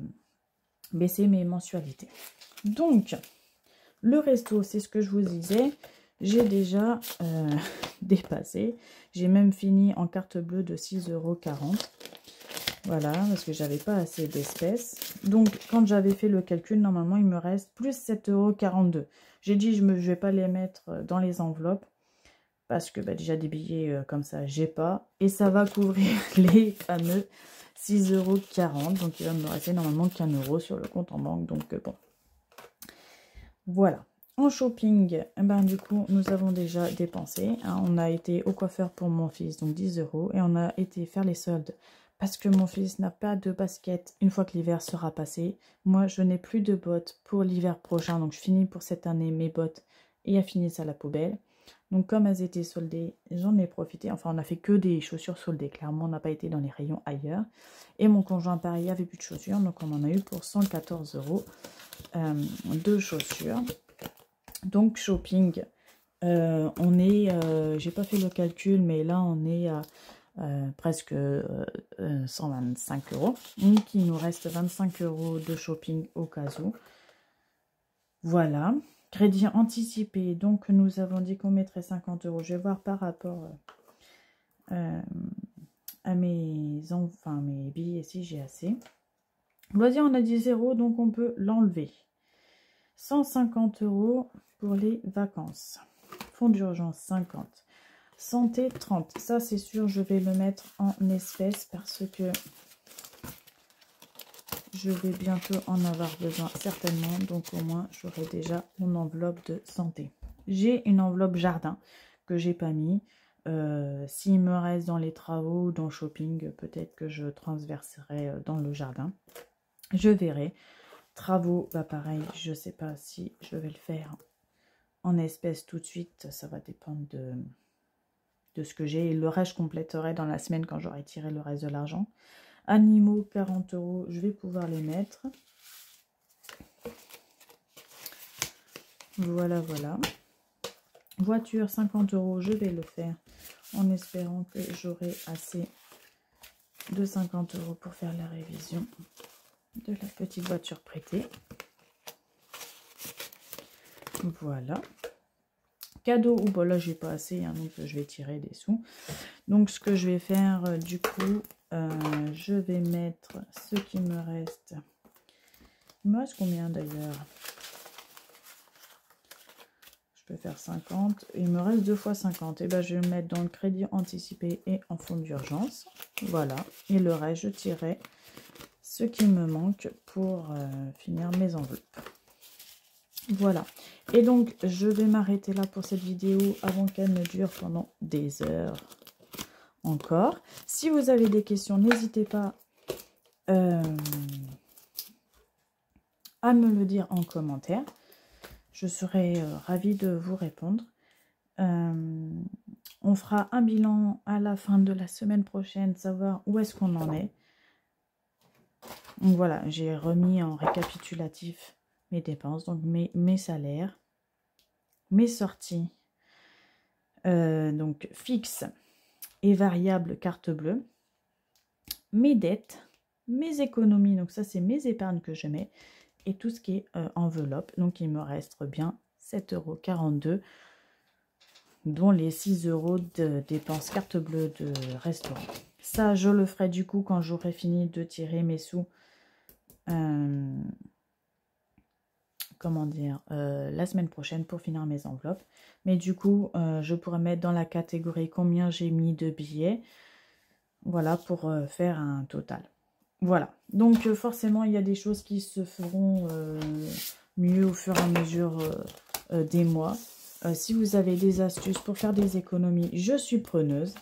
baisser mes mensualités. Donc, le resto, c'est ce que je vous disais. j'ai déjà euh, dépassé. J'ai même fini en carte bleue de six euros quarante. Voilà, parce que j'avais pas assez d'espèces. Donc, quand j'avais fait le calcul, normalement, il me reste plus sept euros quarante-deux. J'ai dit, je ne vais pas les mettre dans les enveloppes. Parce que bah, déjà, des billets euh, comme ça, j'ai pas. Et ça va couvrir les fameux six euros quarante. Donc, il va me rester normalement qu'un euro sur le compte en banque. Donc, euh, bon. Voilà. En shopping, eh ben, du coup, nous avons déjà dépensé. Hein. On a été au coiffeur pour mon fils, donc dix euros. Et on a été faire les soldes. Parce que mon fils n'a pas de basket une fois que l'hiver sera passé. Moi, je n'ai plus de bottes pour l'hiver prochain. Donc, je finis pour cette année mes bottes et a fini ça à la poubelle. Donc, comme elles étaient soldées, j'en ai profité. Enfin, on n'a fait que des chaussures soldées. Clairement, on n'a pas été dans les rayons ailleurs. Et mon conjoint, pareil, il n'y avait plus de chaussures. Donc, on en a eu pour cent quatorze euros euh, de chaussures. Donc, shopping. Euh, on est, euh, j'ai pas fait le calcul, mais là, on est à euh, presque euh, euh, cent vingt-cinq euros. Donc, il nous reste vingt-cinq euros de shopping au cas où. Voilà. Crédit anticipé, donc nous avons dit qu'on mettrait cinquante euros. Je vais voir par rapport euh, à mes, enfin, mes billets si j'ai assez. Loisir, on a dit zéro, donc on peut l'enlever. cent cinquante euros pour les vacances. Fonds d'urgence, cinquante. Santé, trente. Ça, c'est sûr, je vais le mettre en espèces parce que je vais bientôt en avoir besoin, certainement. Donc, au moins, j'aurai déjà mon enveloppe de santé. J'ai une enveloppe jardin que j'ai pas mis. Euh, S'il me reste dans les travaux ou dans le shopping, peut-être que je transverserai dans le jardin. Je verrai. Travaux, bah pareil, je ne sais pas si je vais le faire en espèces tout de suite. Ça va dépendre de, de ce que j'ai. Et le reste, je compléterai dans la semaine quand j'aurai tiré le reste de l'argent. Animaux, quarante euros, je vais pouvoir les mettre. Voilà, voilà. Voiture, cinquante euros, je vais le faire en espérant que j'aurai assez de cinquante euros pour faire la révision de la petite voiture prêtée. Voilà. Cadeau, ou bon là j'ai pas assez, hein, donc je vais tirer des sous. Donc ce que je vais faire, euh, du coup, euh, je vais mettre ce qui me reste. Il me reste combien d'ailleurs? Je peux faire cinquante. Il me reste deux fois cinquante. Et ben je vais le mettre dans le crédit anticipé et en fonds d'urgence. Voilà. Et le reste, je tirerai ce qui me manque pour euh, finir mes enveloppes. Voilà. Et donc, je vais m'arrêter là pour cette vidéo avant qu'elle ne dure pendant des heures encore. Si vous avez des questions, n'hésitez pas euh, à me le dire en commentaire. Je serai euh, ravie de vous répondre. Euh, on fera un bilan à la fin de la semaine prochaine, savoir où est-ce qu'on en est. Donc voilà, j'ai remis en récapitulatif mes dépenses, donc mes, mes salaires, mes sorties, euh, donc fixes et variables carte bleue, mes dettes, mes économies, donc ça c'est mes épargnes que je mets, et tout ce qui est euh, enveloppe. Donc il me reste bien sept euros quarante-deux, dont les six euros de dépenses carte bleue de restaurant. Ça, je le ferai du coup quand j'aurai fini de tirer mes sous. Euh, comment dire, euh, la semaine prochaine pour finir mes enveloppes. Mais du coup, euh, je pourrais mettre dans la catégorie combien j'ai mis de billets. Voilà, pour euh, faire un total. Voilà. Donc, euh, forcément, il y a des choses qui se feront euh, mieux au fur et à mesure euh, euh, des mois. Euh, si vous avez des astuces pour faire des économies, je suis preneuse.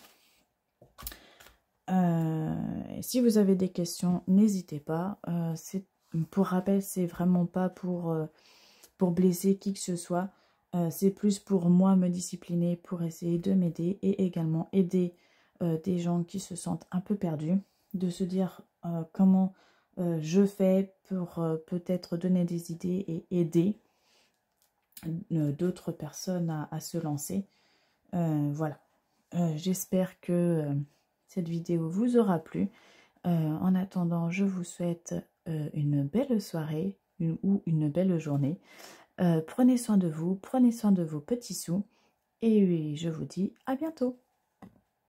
Euh, si vous avez des questions, n'hésitez pas. Euh, c'est pour rappel, c'est vraiment pas pour, euh, pour blesser qui que ce soit. Euh, c'est plus pour moi me discipliner, pour essayer de m'aider et également aider euh, des gens qui se sentent un peu perdus, de se dire euh, comment euh, je fais pour euh, peut-être donner des idées et aider euh, d'autres personnes à, à se lancer. Euh, voilà. Euh, j'espère que euh, cette vidéo vous aura plu. Euh, en attendant, je vous souhaite euh, une belle soirée une, ou une belle journée. Euh, prenez soin de vous, prenez soin de vos petits sous et je vous dis à bientôt.